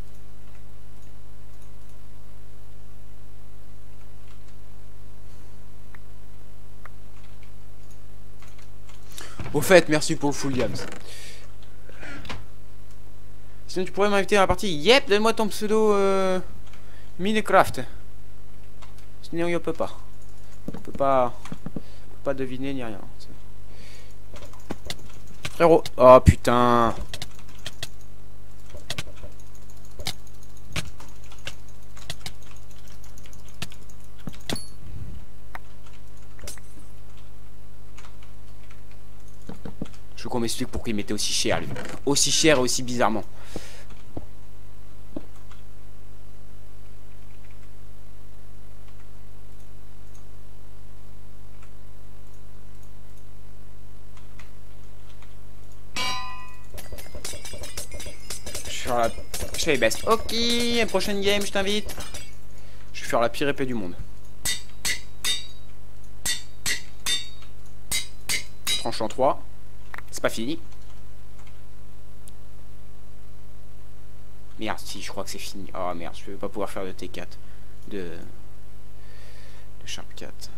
Au fait, merci pour le full yams. Sinon tu pourrais m'inviter à la partie. Yep, donne-moi ton pseudo euh, Minecraft. Sinon il peut pas. On peut pas. On peut pas deviner ni rien. Frérot. Oh putain. Je veux qu'on m'explique pourquoi il mettait aussi cher, lui. Aussi cher et aussi bizarrement. Je suis la... Je fais les best. Ok, prochaine game, je t'invite. Je vais faire la pire épée du monde. Tranchant trois. C'est pas fini. Merde, si, je crois que c'est fini. Oh merde, je vais pas pouvoir faire de T quatre. De... De Sharp quatre.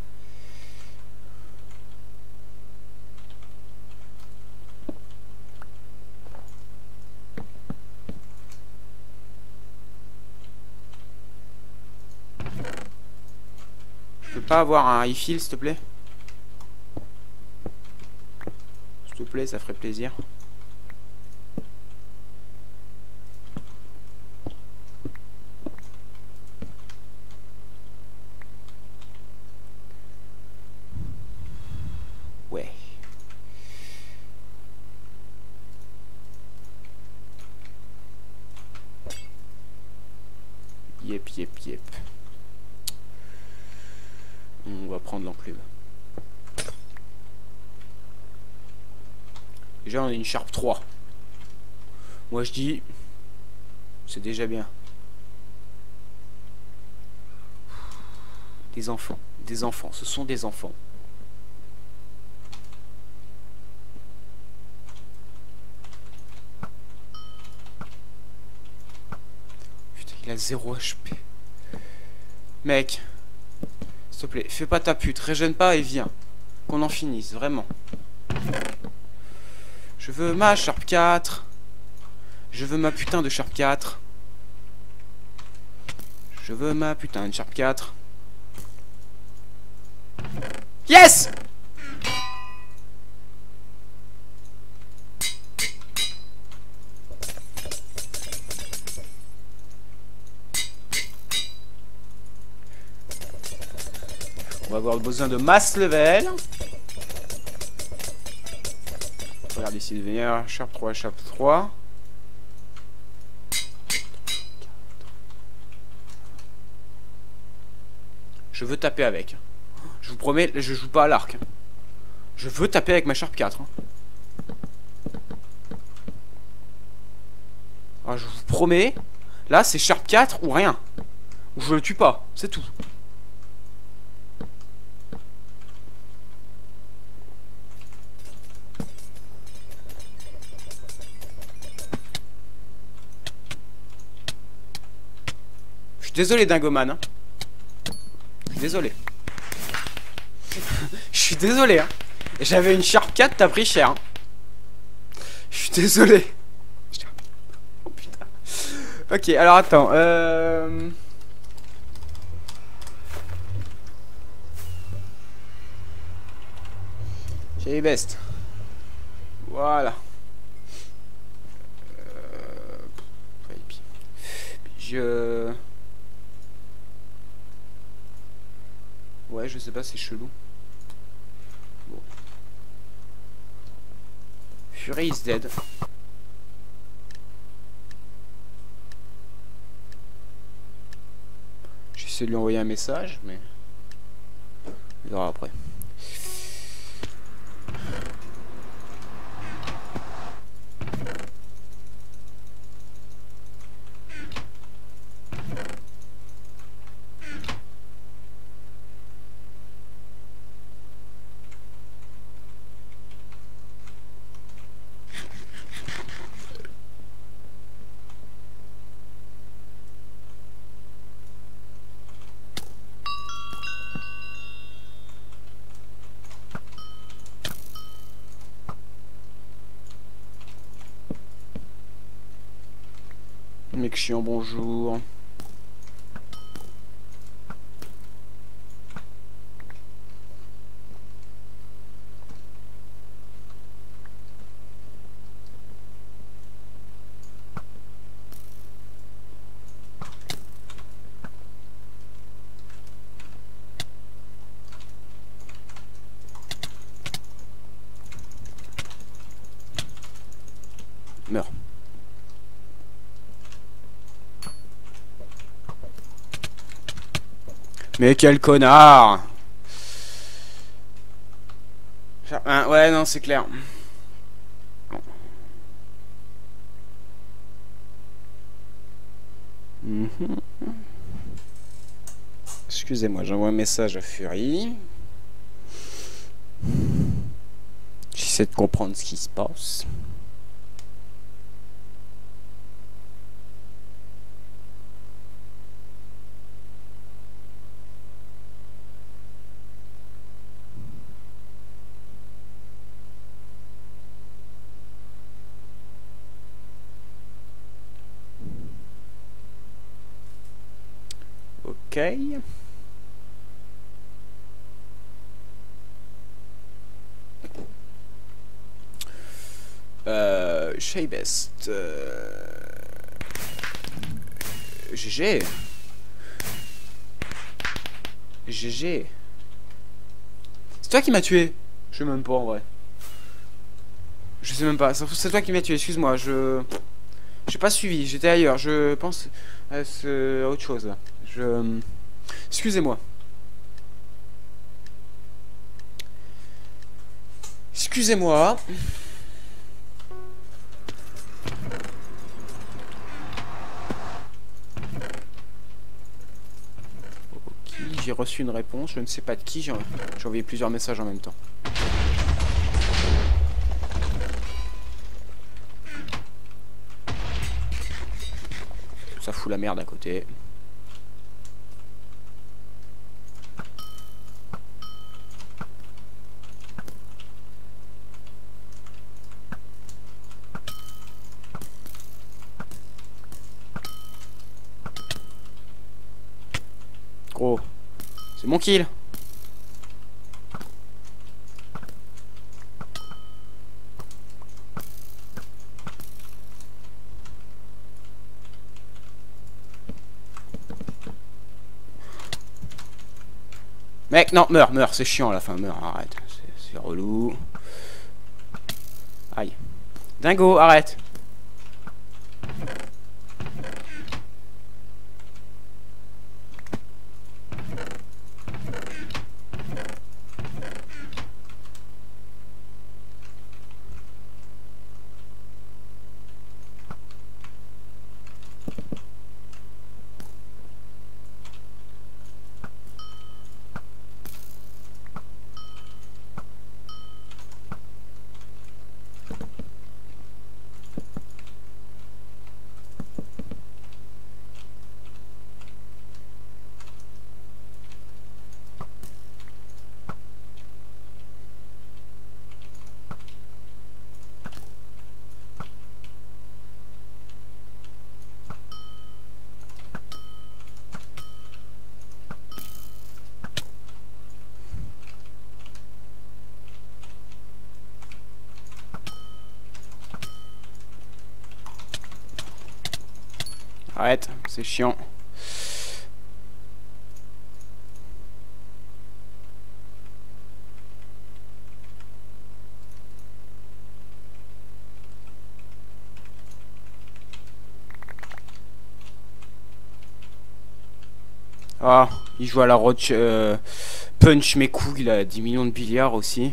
Je peux pas avoir un refill, s'il te plaît? S'il te plaît, ça ferait plaisir. Ouais. Yep, yep, yep. On va prendre l'enclume. Déjà on a une Sharp trois. Moi je dis c'est déjà bien. Des enfants, des enfants, ce sont des enfants. Il a zéro H P. Mec. S'il te plaît, fais pas ta pute. Régène pas et viens. Qu'on en finisse, vraiment. Je veux ma Sharp quatre. Je veux ma putain de Sharp quatre. Je veux ma putain de Sharp quatre. Yes! On va avoir besoin de masse level. Regarde ici, devenir Sharp trois, Sharp trois. Je veux taper avec. Je vous promets, je joue pas à l'arc. Je veux taper avec ma Sharp quatre. Alors, je vous promets, là c'est Sharp quatre ou rien. Ou je le tue pas, c'est tout. Je suis désolé Dingoman. Hein. Je suis désolé. Je suis désolé. Hein. J'avais une Sharp quatre, t'as pris cher. Hein. Je suis désolé. Oh putain. Ok, alors attends. Euh... J'ai best. Voilà. Euh... Je... Ouais, je sais pas, c'est chelou. Bon. Fury is dead. J'essaie de lui envoyer un message, mais... Il verra après. Mec chiant, bonjour. Meurs. Mais quel connard! Hein, ouais, non, c'est clair. Mm-hmm. Excusez-moi, j'envoie un message à Fury. J'essaie de comprendre ce qui se passe. Ok. Euh, Shaybest. Euh... G G. G G. C'est toi qui m'as tué. Je sais même pas en vrai. Je sais même pas. C'est toi qui m'as tué. Excuse-moi. Je. J'ai pas suivi. J'étais ailleurs. Je pense à, ce... à autre chose là. Je... Excusez-moi. Excusez-moi. Ok, j'ai reçu une réponse. Je ne sais pas de qui. J'ai envoyé plusieurs messages en même temps. Ça fout la merde à côté. Gros, c'est mon kill. Mec, non, meurs, meurs, c'est chiant à la fin, meurs, arrête, c'est relou. Aïe. Dingo, arrête. Arrête, c'est chiant. Ah, il joue à la roach euh, punch mes couilles, il a dix millions de billards aussi.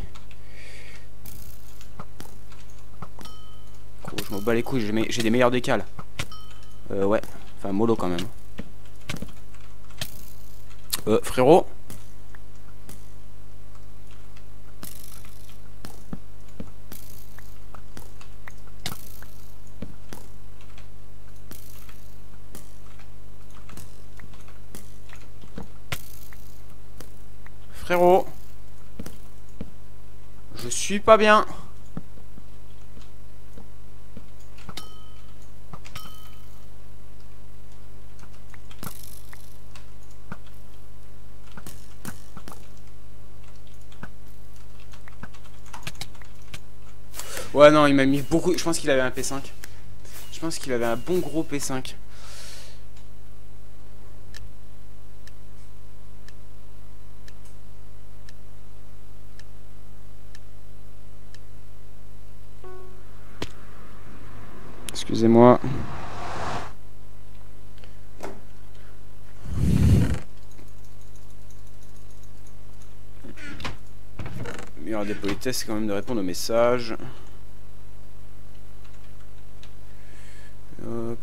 Gros, je m'en bats les couilles, j'ai des meilleurs décals. Euh, ouais, enfin mollo quand même. Euh, frérot. Frérot. Je suis pas bien. Ouais, non, il m'a mis beaucoup. Je pense qu'il avait un P cinq. Je pense qu'il avait un bon gros P cinq. Excusez-moi. Il y aura des politesses quand même de répondre aux messages. Hop.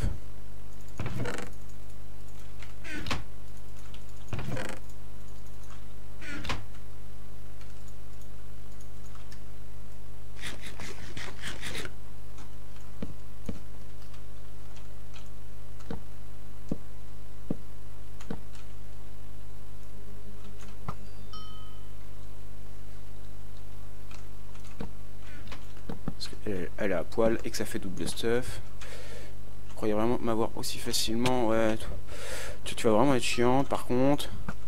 Parce qu'elle elle est à poil et que ça fait double stuff. Je croyais vraiment m'avoir aussi facilement. Ouais, tu, tu vas vraiment être chiante par contre.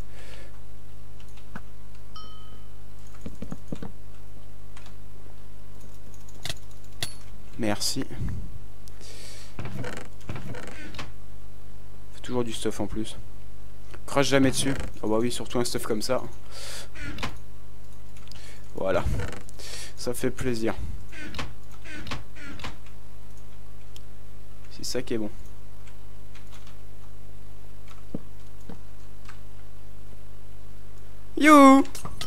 Merci. Fait toujours du stuff en plus. Crache jamais dessus. Oh bah oui, surtout un stuff comme ça. Voilà. Ça fait plaisir. C'est ça qui est bon. You.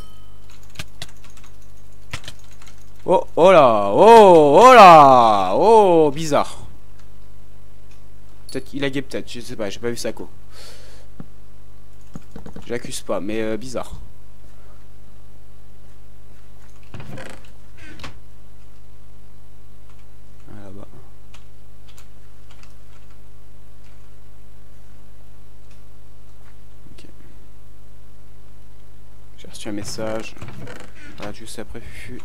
Oh, oh là, oh, oh là, oh, bizarre. Peut-être qu'il laguait peut-être, je sais pas, j'ai pas vu ça quoi. J'accuse pas, mais euh, bizarre. Ah, là-bas. reçu un message. Voilà, juste après Fufu.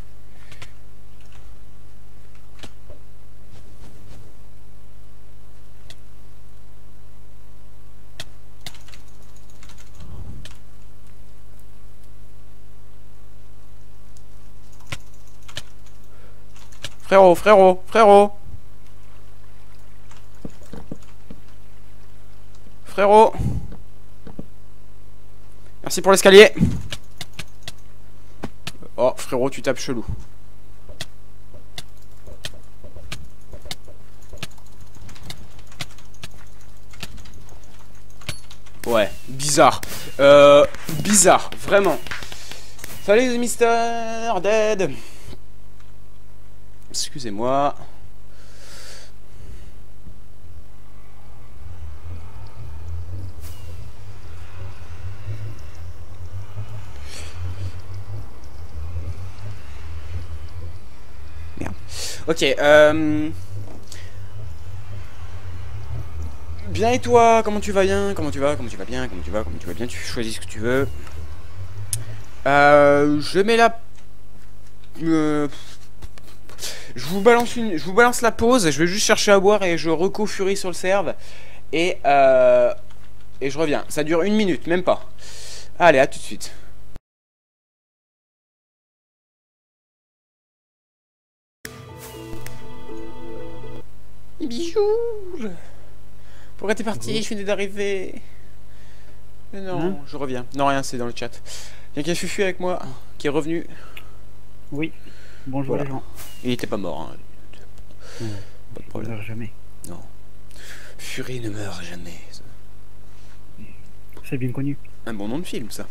Frérot, frérot, frérot. Frérot. Merci pour l'escalier. Oh, frérot, tu tapes chelou. Ouais, bizarre. Euh, bizarre, vraiment. Salut, Mister Dead. Excusez-moi. Merde. Ok, euh... bien et toi? Comment tu vas bien? Comment tu vas? Comment tu vas bien? Comment tu vas? Comment tu vas bien? Tu choisis ce que tu veux. Euh... Je mets la... Euh... Je vous balance une, je vous balance la pause. Je vais juste chercher à boire et je reco Fury sur le serve et euh, et je reviens. Ça dure une minute, même pas. Allez, à tout de suite. Bijou. Pourquoi t'es parti? Je venais d'arriver. Non, hein? Je reviens. Non, rien, c'est dans le chat. Il y a qu'un Fufu avec moi qui est revenu. Oui. Bonjour voilà. Les gens. Il était pas mort. Hein. Non, pas de problème. Il ne meurt jamais. Non. Fury ne meurt jamais. C'est bien connu. Un bon nom de film, ça.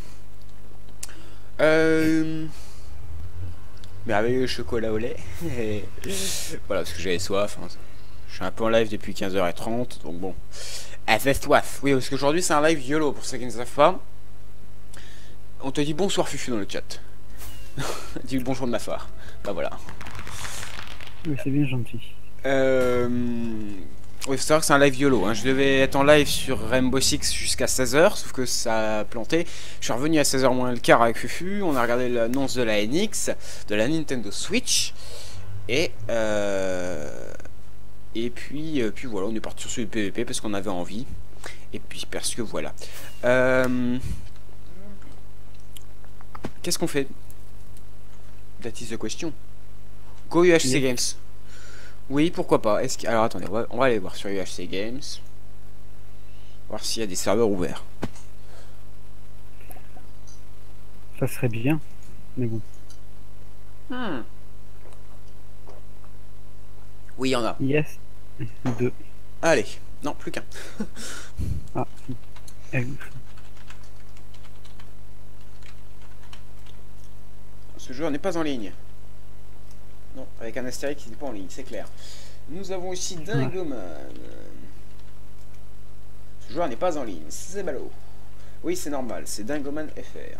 Euh... Merveilleux chocolat au lait. Et... voilà, parce que j'avais soif. Hein. Je suis un peu en live depuis quinze heures trente, donc bon. Elle fait soif. Oui, parce qu'aujourd'hui, c'est un live YOLO, pour ceux qui ne savent pas. On te dit bonsoir Fufu dans le chat. Dis le bonjour de ma part. Bah voilà. Oui, c'est bien gentil. Euh... Oui, faut savoir que c'est un live YOLO. Hein. Je devais être en live sur Rainbow Six jusqu'à seize heures, sauf que ça a planté. Je suis revenu à seize heures moins le quart avec Fufu. On a regardé l'annonce de la N X, de la Nintendo Switch. Et euh... et puis, euh, puis voilà, on est parti sur le P V P parce qu'on avait envie. Et puis parce que voilà. Euh... Qu'est-ce qu'on fait? That is the question. Go U H C Games. Oui, pourquoi pas. Est-ce que... Alors attendez, on va, on va aller voir sur U H C Games. Voir s'il y a des serveurs ouverts. Ça serait bien, mais bon. Hmm. Oui, il y en a. Yes. Deux. Allez. Non, plus qu'un. Ah. Ce joueur n'est pas en ligne. Non, avec un astérix qui n'est pas en ligne, c'est clair. Nous avons aussi Dingoman. Ce joueur n'est pas en ligne, c'est ballot. Oui, c'est normal, c'est Dingoman F R.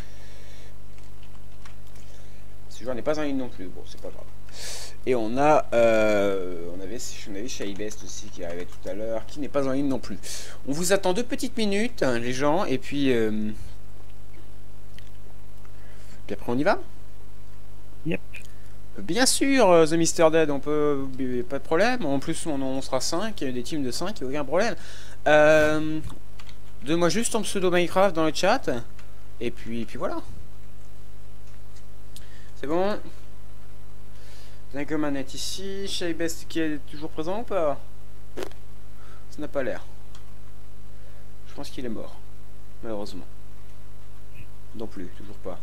Ce joueur n'est pas en ligne non plus, bon, c'est pas grave. Et on a, euh, on avait, on avait Shaibest aussi qui arrivait tout à l'heure, qui n'est pas en ligne non plus. On vous attend deux petites minutes, hein, les gens, et puis, euh, puis après on y va. Yep. Bien sûr, euh, The Mister Dead, on peut, pas de problème. En plus, on, on sera cinq, il y a des teams de cinq, il n'y a aucun problème. Euh, Donne-moi juste ton pseudo Minecraft dans le chat, et puis, et puis voilà. C'est bon. Dingoman est ici. Shaibest qui est toujours présent ou pas? Ça n'a pas l'air. Je pense qu'il est mort, malheureusement. Non plus, toujours pas.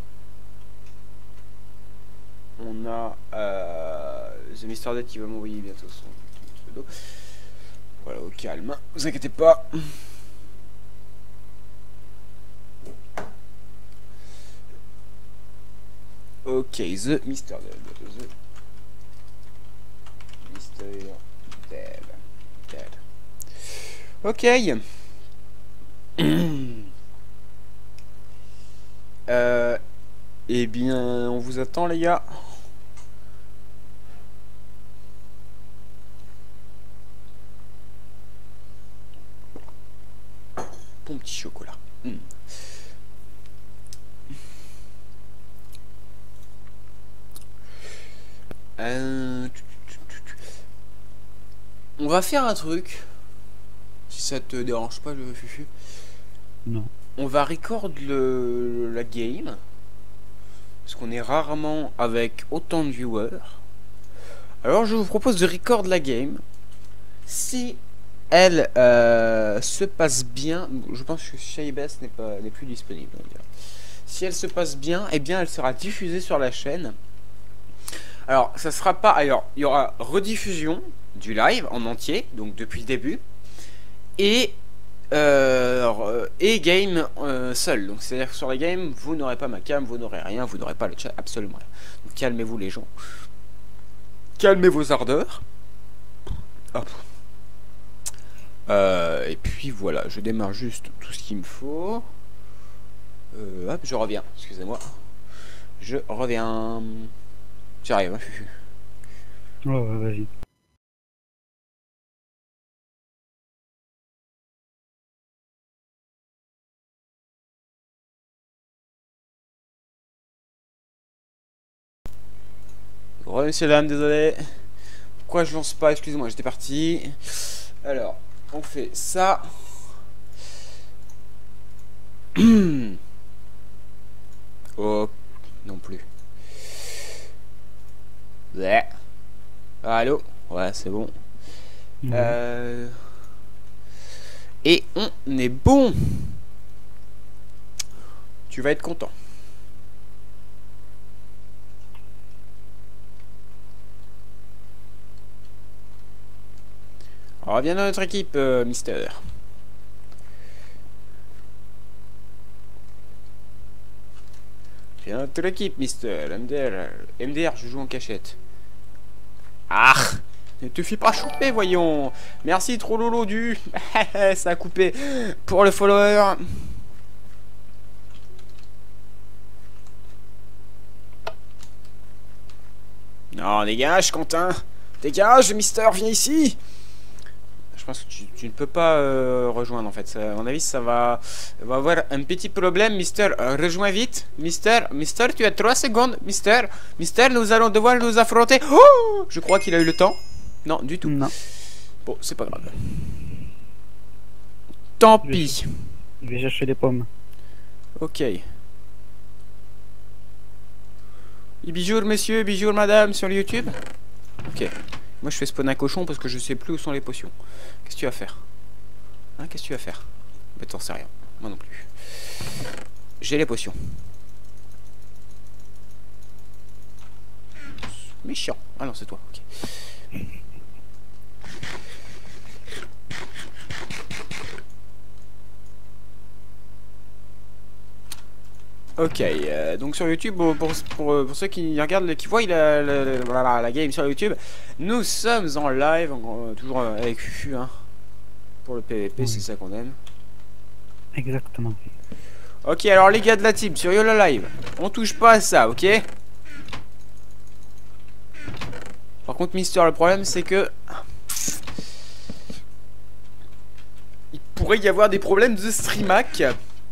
On a euh, The Mister Dead qui va m'envoyer bientôt son pseudo. Voilà, au calme. Vous inquiétez pas. Ok, The Mister Dead. The Mister Dead. Dead. Ok. euh, eh bien, on vous attend, les gars. Bon petit chocolat. Mmh. Euh... On va faire un truc. Si ça te dérange pas, le fufu. Non. On va record le... la game. Parce qu'on est rarement avec autant de viewers. Alors je vous propose de record la game. Si elle euh, se passe bien, je pense que Shaybas n'est pas n'est plus disponible. On va dire. Si elle se passe bien, eh bien elle sera diffusée sur la chaîne. Alors ça sera pas. Alors il y aura rediffusion du live en entier, donc depuis le début, et euh, et game euh, seul. Donc c'est à dire que sur la game, vous n'aurez pas ma cam, vous n'aurez rien, vous n'aurez pas le chat, absolument rien. Donc calmez-vous les gens. Calmez vos ardeurs. Hop. Euh, et puis voilà, je démarre juste tout ce qu'il me faut. Euh, hop, je reviens. Excusez-moi. Je reviens. J'arrive. Ouais, ouais, vas-y. Re, monsieur, dame, désolé. Pourquoi je lance pas? Excusez-moi, j'étais parti. Alors, on fait ça. Oh, non plus. Ouais. Allô? Ouais, c'est bon. Ouais. Euh... Et on est bon. Tu vas être content. On revient dans notre équipe, euh, Mister. Viens dans notre équipe, Mister. M D R. M D R, je joue en cachette. Ah! Ne te fais pas choper, voyons. Merci, trop lolo du. Ça a coupé pour le follower. Non, dégage, Quentin. Dégage, Mister, viens ici. Je pense que tu, tu ne peux pas euh, rejoindre en fait. Ça, à mon avis, ça va, va avoir un petit problème. Mister, euh, rejoins vite. Mister, Mister, tu as trois secondes. Mister, Mister, nous allons devoir nous affronter. Oh, je crois qu'il a eu le temps. Non, du tout. Non. Bon, c'est pas grave. Tant Je vais- pis. Je vais chercher les pommes. Ok. Et bonjour monsieur, bonjour madame sur le YouTube. Ok. Moi je fais spawn un cochon parce que je sais plus où sont les potions. Qu'est-ce que tu vas faire? Hein, qu'est-ce que tu vas faire? Bah t'en sais rien. Moi non plus. J'ai les potions. Méchant. Ah non, c'est toi. Ok. Ok, euh, donc sur YouTube, pour, pour, pour, pour ceux qui regardent, qui voient la, la, la, la, la game sur YouTube, nous sommes en live, en, euh, toujours avec Fufu, hein, pour le P V P, Oui. c'est ça qu'on aime. Exactement. Ok, alors les gars de la team, sur YOLO Live, on touche pas à ça, ok? Par contre, Mister, le problème c'est que... il pourrait y avoir des problèmes de streamac.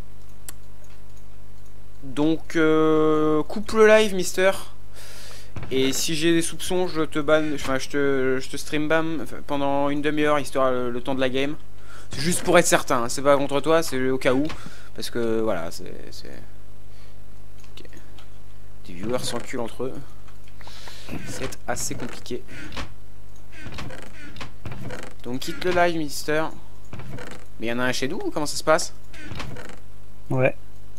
Donc, euh, coupe le live, Mister. Et si j'ai des soupçons, je te banne, enfin, je te, je te stream bam pendant une demi-heure, histoire le, le temps de la game. C'est juste pour être certain, hein, c'est pas contre toi, c'est au cas où. Parce que, voilà, c'est... Okay. Des viewers s'enculent entre eux. C'est assez compliqué. Donc, quitte le live, Mister. Mais il y en a un chez nous, comment ça se passe? Ouais.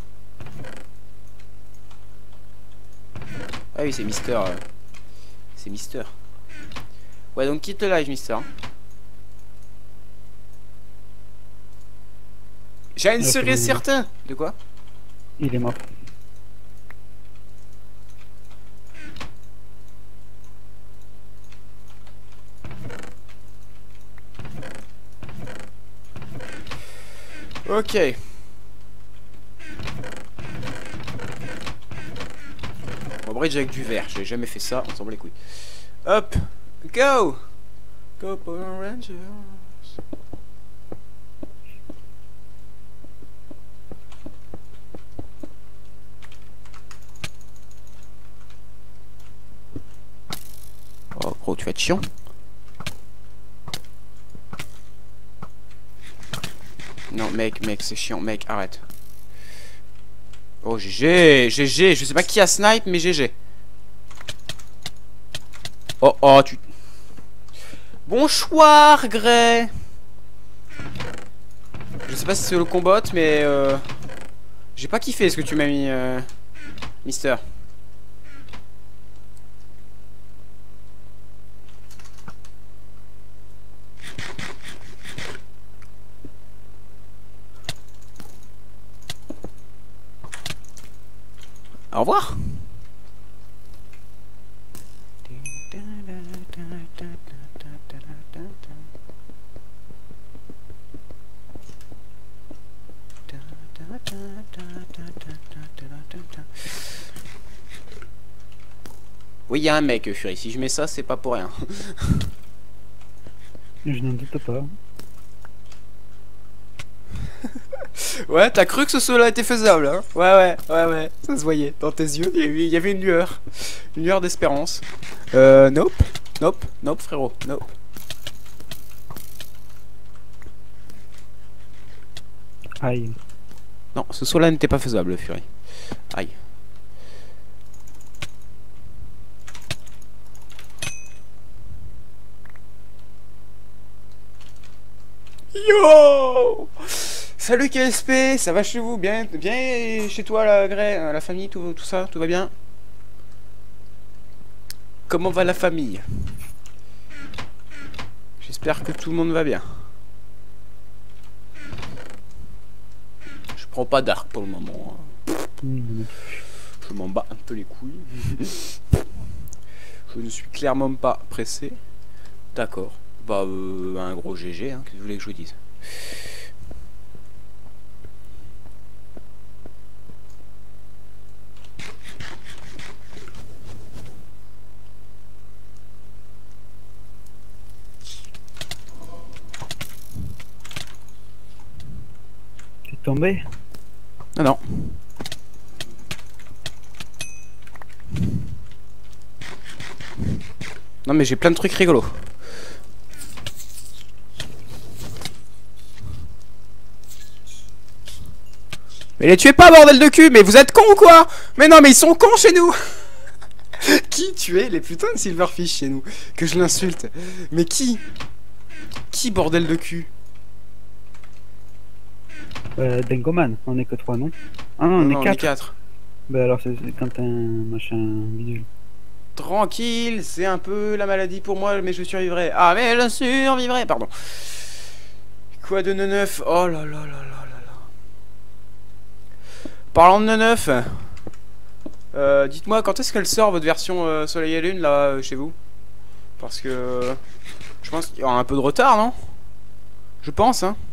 Ah oui, c'est Mister. Euh... C'est Mister. Ouais, donc quitte le live, Mister. J'en Ouais, serais c'est bon. certain. De quoi? Il est mort. Ok. On bridge avec du verre. J'ai jamais fait ça. On s'en bat les couilles. Hop. Go. Go Power Rangers. Tu vas être chiant. Non, mec, mec, c'est chiant. Mec, arrête. Oh, G G, G G. Je sais pas qui a snipe, mais G G. Oh, oh, tu... Bonsoir, Grey. Je sais pas si c'est le combat, mais... Euh... J'ai pas kiffé ce que tu m'as mis, euh... Mister. Au revoir. Oui, il y a un mec, Fury. Si je mets ça, c'est pas pour rien. Je n'en doute pas. Ouais, t'as cru que ce saut-là était faisable, hein? Ouais, ouais, ouais, ouais. Ça se voyait dans tes yeux. Il y avait, il y avait une lueur. Une lueur d'espérance. Euh, nope. Nope. Nope, frérot. Nope. Aïe. Non, ce saut-là n'était pas faisable, Fury. Aïe. Yo! Salut K S P, ça va chez vous? Bien, bien chez toi, la Grey, la famille, tout, tout ça, tout va bien? Comment va la famille? J'espère que tout le monde va bien. Je prends pas d'arc pour le moment. Mmh. Je m'en bats un peu les couilles. Je ne suis clairement pas pressé. D'accord. Bah, euh, un gros G G, hein, qu'est-ce que vous voulez que je vous dise? T'es tombé? Non, non. Non, mais j'ai plein de trucs rigolos. Mais les tuez pas, bordel de cul! Mais vous êtes cons ou quoi? Mais non, mais ils sont cons chez nous! Qui tuait les putains de silverfish chez nous? Que je l'insulte. Mais qui? Qui, bordel de cul? Euh, Dengoman, on est que trois, non? Ah non, on Non, est quatre. quatre. Bah alors c'est quand t'as un machin bidule. Tranquille, c'est un peu la maladie pour moi, mais je survivrai. Ah, mais je survivrai, pardon. Quoi de neuf? Oh là là là là là là. Parlant de neuf, euh, dites-moi quand est-ce qu'elle sort votre version euh, Soleil et Lune là euh, chez vous? Parce que euh, je pense qu'il y aura un peu de retard, non? Je pense, hein.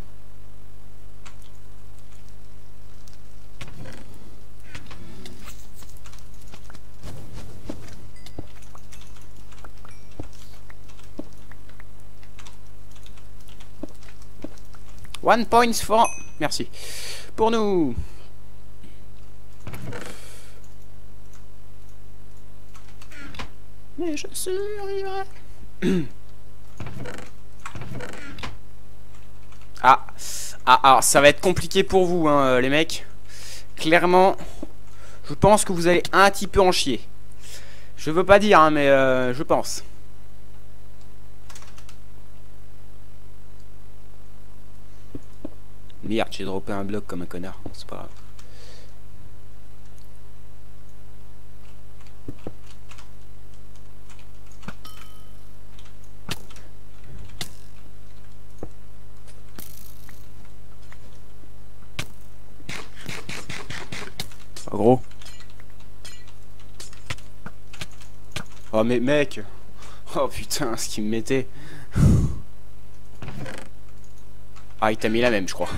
One points for... Merci. Pour nous. Mais je survivrai. Ah. Ah, alors ça va être compliqué pour vous, hein, les mecs. Clairement, je pense que vous allez un petit peu en chier. Je veux pas dire, hein, mais euh, je pense. Merde, j'ai droppé un bloc comme un connard. C'est pas grave. Oh gros. Oh mais mec. Oh putain, ce qu'il me mettait. Ah, il t'a mis la même, je crois.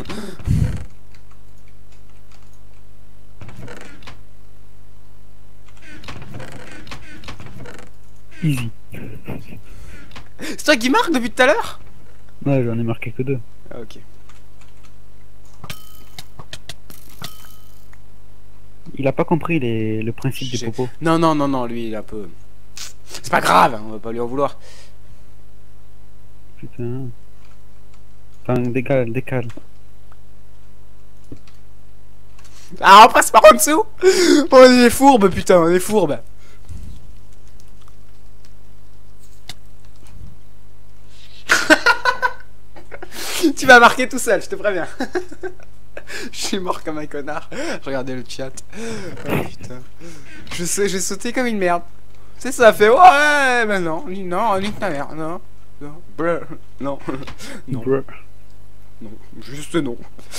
Easy. C'est toi qui marque depuis tout à l'heure? Ouais, j'en ai marqué que deux. Ah, ok. Il a pas compris les... le principe des J'ai- popos. Non, non, non, non, lui, il est un peu... C'est pas grave, on va pas lui en vouloir. Putain. Enfin, décale, décale. Ah, on passe par en dessous. On est fourbe, putain, on est fourbe. Tu vas marquer tout seul, je te préviens. Je suis mort comme un connard. Regardez le chat. Oh putain. Je sais, j'ai sauté comme une merde. C'est ça, fait ouais, ben non, non, nique ta mère, non, non, brr, non, non, Brr. non, juste non.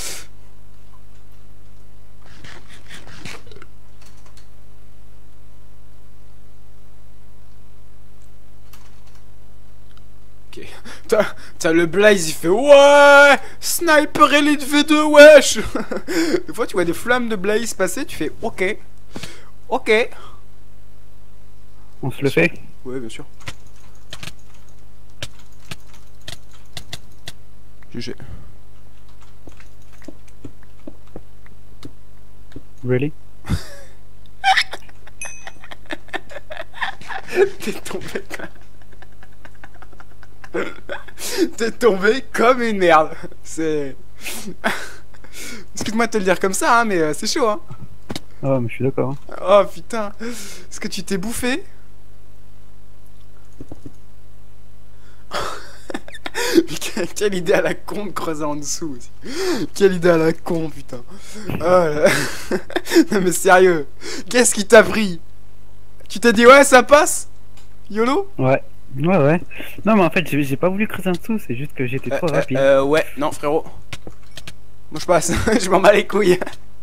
Ok. T'as, t'as le Blaze, il fait ouais, Sniper Elite V deux, wesh. Des fois, tu vois des flammes de Blaze passer, tu fais ok, ok. On se le fait? Ouais, bien sûr. G G. Really? T'es tombé comme... T'es tombé comme une merde. C'est... Excuse-moi de te le dire comme ça, hein, mais euh, c'est chaud, hein. Ah, mais je suis d'accord. Oh putain. Est-ce que tu t'es bouffé? Mais quelle, quelle idée à la con de creuser en dessous aussi. Quelle idée à la con, putain. Oh là. Non mais sérieux. Qu'est-ce qui t'a pris? Tu t'es dit ouais ça passe? YOLO? Ouais. Ouais, ouais. Non, mais en fait, j'ai j'ai pas voulu creuser en dessous, c'est juste que j'étais euh, trop euh, rapide. euh, ouais, non frérot. Moi je passe, je m'en bats les couilles.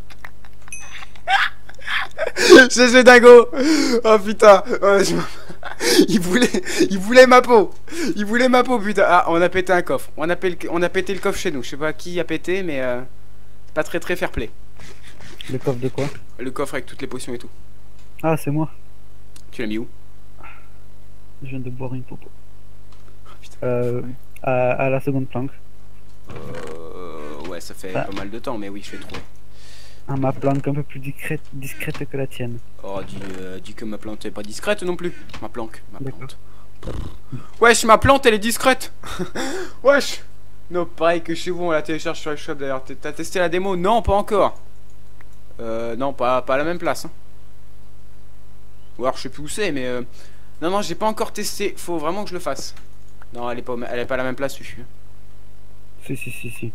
G G Dago. Oh putain. Oh, je m'en- il voulait, il voulait ma peau. Il voulait ma peau, putain. Ah, on a pété un coffre. On a, pété, on a pété le coffre chez nous. Je sais pas qui a pété, mais euh, c'est pas très très fair play. Le coffre de quoi? Le coffre avec toutes les potions et tout. Ah, c'est moi. Tu l'as mis où? Je viens de boire une popo. Oh, putain. Euh, à, à la seconde planque. Euh, ouais, ça fait Ah. pas mal de temps, mais oui, je vais trouver. À ma planque un peu plus discrète, discrète que la tienne. Oh, dis, euh, dis que ma plante est pas discrète non plus. Ma planque, ma D'accord. plante. Wesh, ma plante, elle est discrète. Wesh. Non, pareil que chez vous, on la télécharge sur le shop d'ailleurs. T'as testé la démo? Non, pas encore. Euh, non, pas, pas à la même place. Hein. Ou alors, je sais plus où c'est, mais... Euh... Non, non, j'ai pas encore testé. Faut vraiment que je le fasse. Non, elle est pas, elle est pas à la même place, Fufu. Si, si, si, si.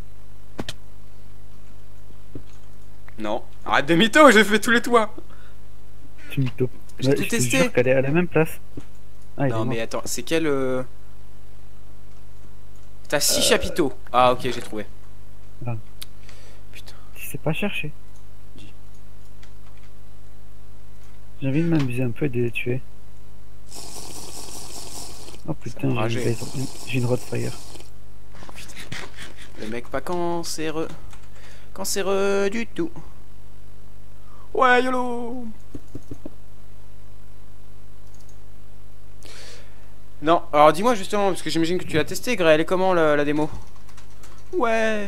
Non. Arrête de mytho, j'ai fait tous les toits. Tu mytho. J'ai Ouais, tout je te testé. jure qu'elle est à la même place. Ah, il est Non, mort. mais attends, c'est quel... Euh... T'as six chapiteaux. Ah, ok, j'ai trouvé. Ah. Putain. Tu sais pas chercher. Dis. J'ai envie de m'amuser un peu et de les tuer. Oh putain, enragé. j'ai une, Blaze- j'ai une Rodfire. Le mec pas cancéreux. Cancéreux du tout. Ouais, YOLO. Non, alors dis-moi justement, parce que j'imagine que tu l'as testé, Grey, elle est comment la, la démo? Ouais.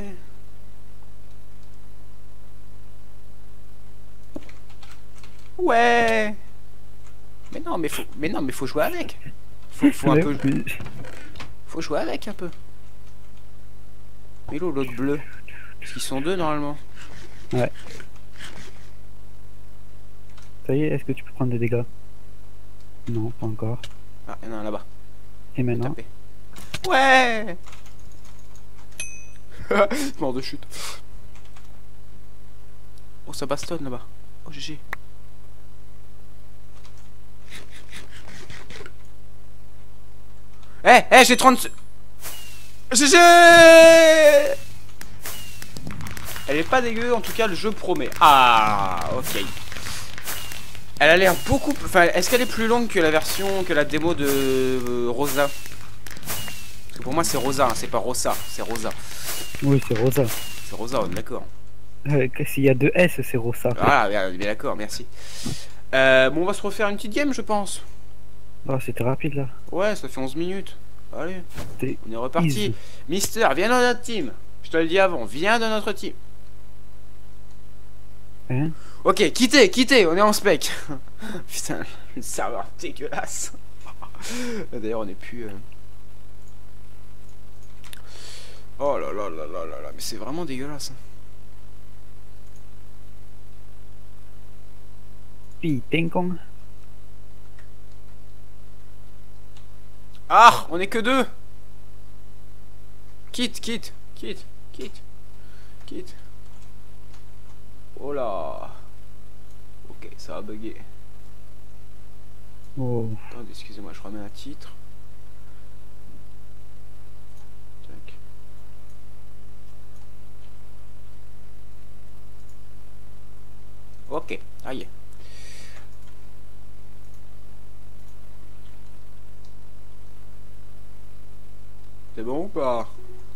Ouais. Mais non, mais faut, mais non, mais faut jouer avec. Faut, faut un Mais peu, oui. faut jouer avec un peu. Mais l'autre bleu, parce qu'ils sont deux normalement. Ouais. Ça y est, est-ce que tu peux prendre des dégâts? Non, pas encore. Ah, il y en a un là-bas. Et maintenant? Taper. Ouais. Mort de chute. Oh, ça bastonne là-bas. Oh, G G. Eh, eh, j'ai trente... se- G G. Elle est pas dégueu, en tout cas, le jeu promet. Ah, ok. Elle a l'air beaucoup... plus- Enfin, est-ce qu'elle est plus longue que la version, que la démo de euh, Rosa? Parce que pour moi, c'est Rosa, hein, c'est pas Rosa, c'est Rosa. Oui, c'est Rosa. C'est Rosa, on est d'accord. Euh, que S'il y a deux S, c'est Rosa. Ah, bien, bien d'accord, merci. Euh, bon, on va se refaire une petite game, je pense. Oh, c'était rapide là. Ouais, ça fait onze minutes. Allez, C'était on est reparti. easy. Mister, viens dans notre team. Je te le dis avant, viens dans notre team. Hein? Ok, quittez, quittez, on est en spec. Putain, le serveur dégueulasse. D'ailleurs, on n'est plus... Euh... Oh là là là là là là, mais c'est vraiment dégueulasse. Hein. Putain con. Ah, on est que deux. Quitte, quitte, quitte, quitte, quitte. Oh là. Ok, ça va bugger. Oh. Attendez, excusez-moi, je remets un titre. Tac. Ok, aïe. C'est bon ou pas?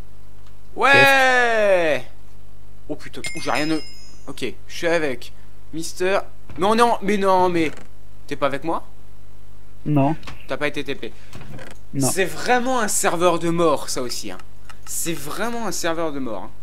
Ouais. Oh putain, oh, j'ai rien de... Ok, je suis avec Mister... Non, non, mais non, mais... T'es pas avec moi? Non. T'as pas été T P. Non. C'est vraiment un serveur de mort, ça aussi. Hein. C'est vraiment un serveur de mort. Hein.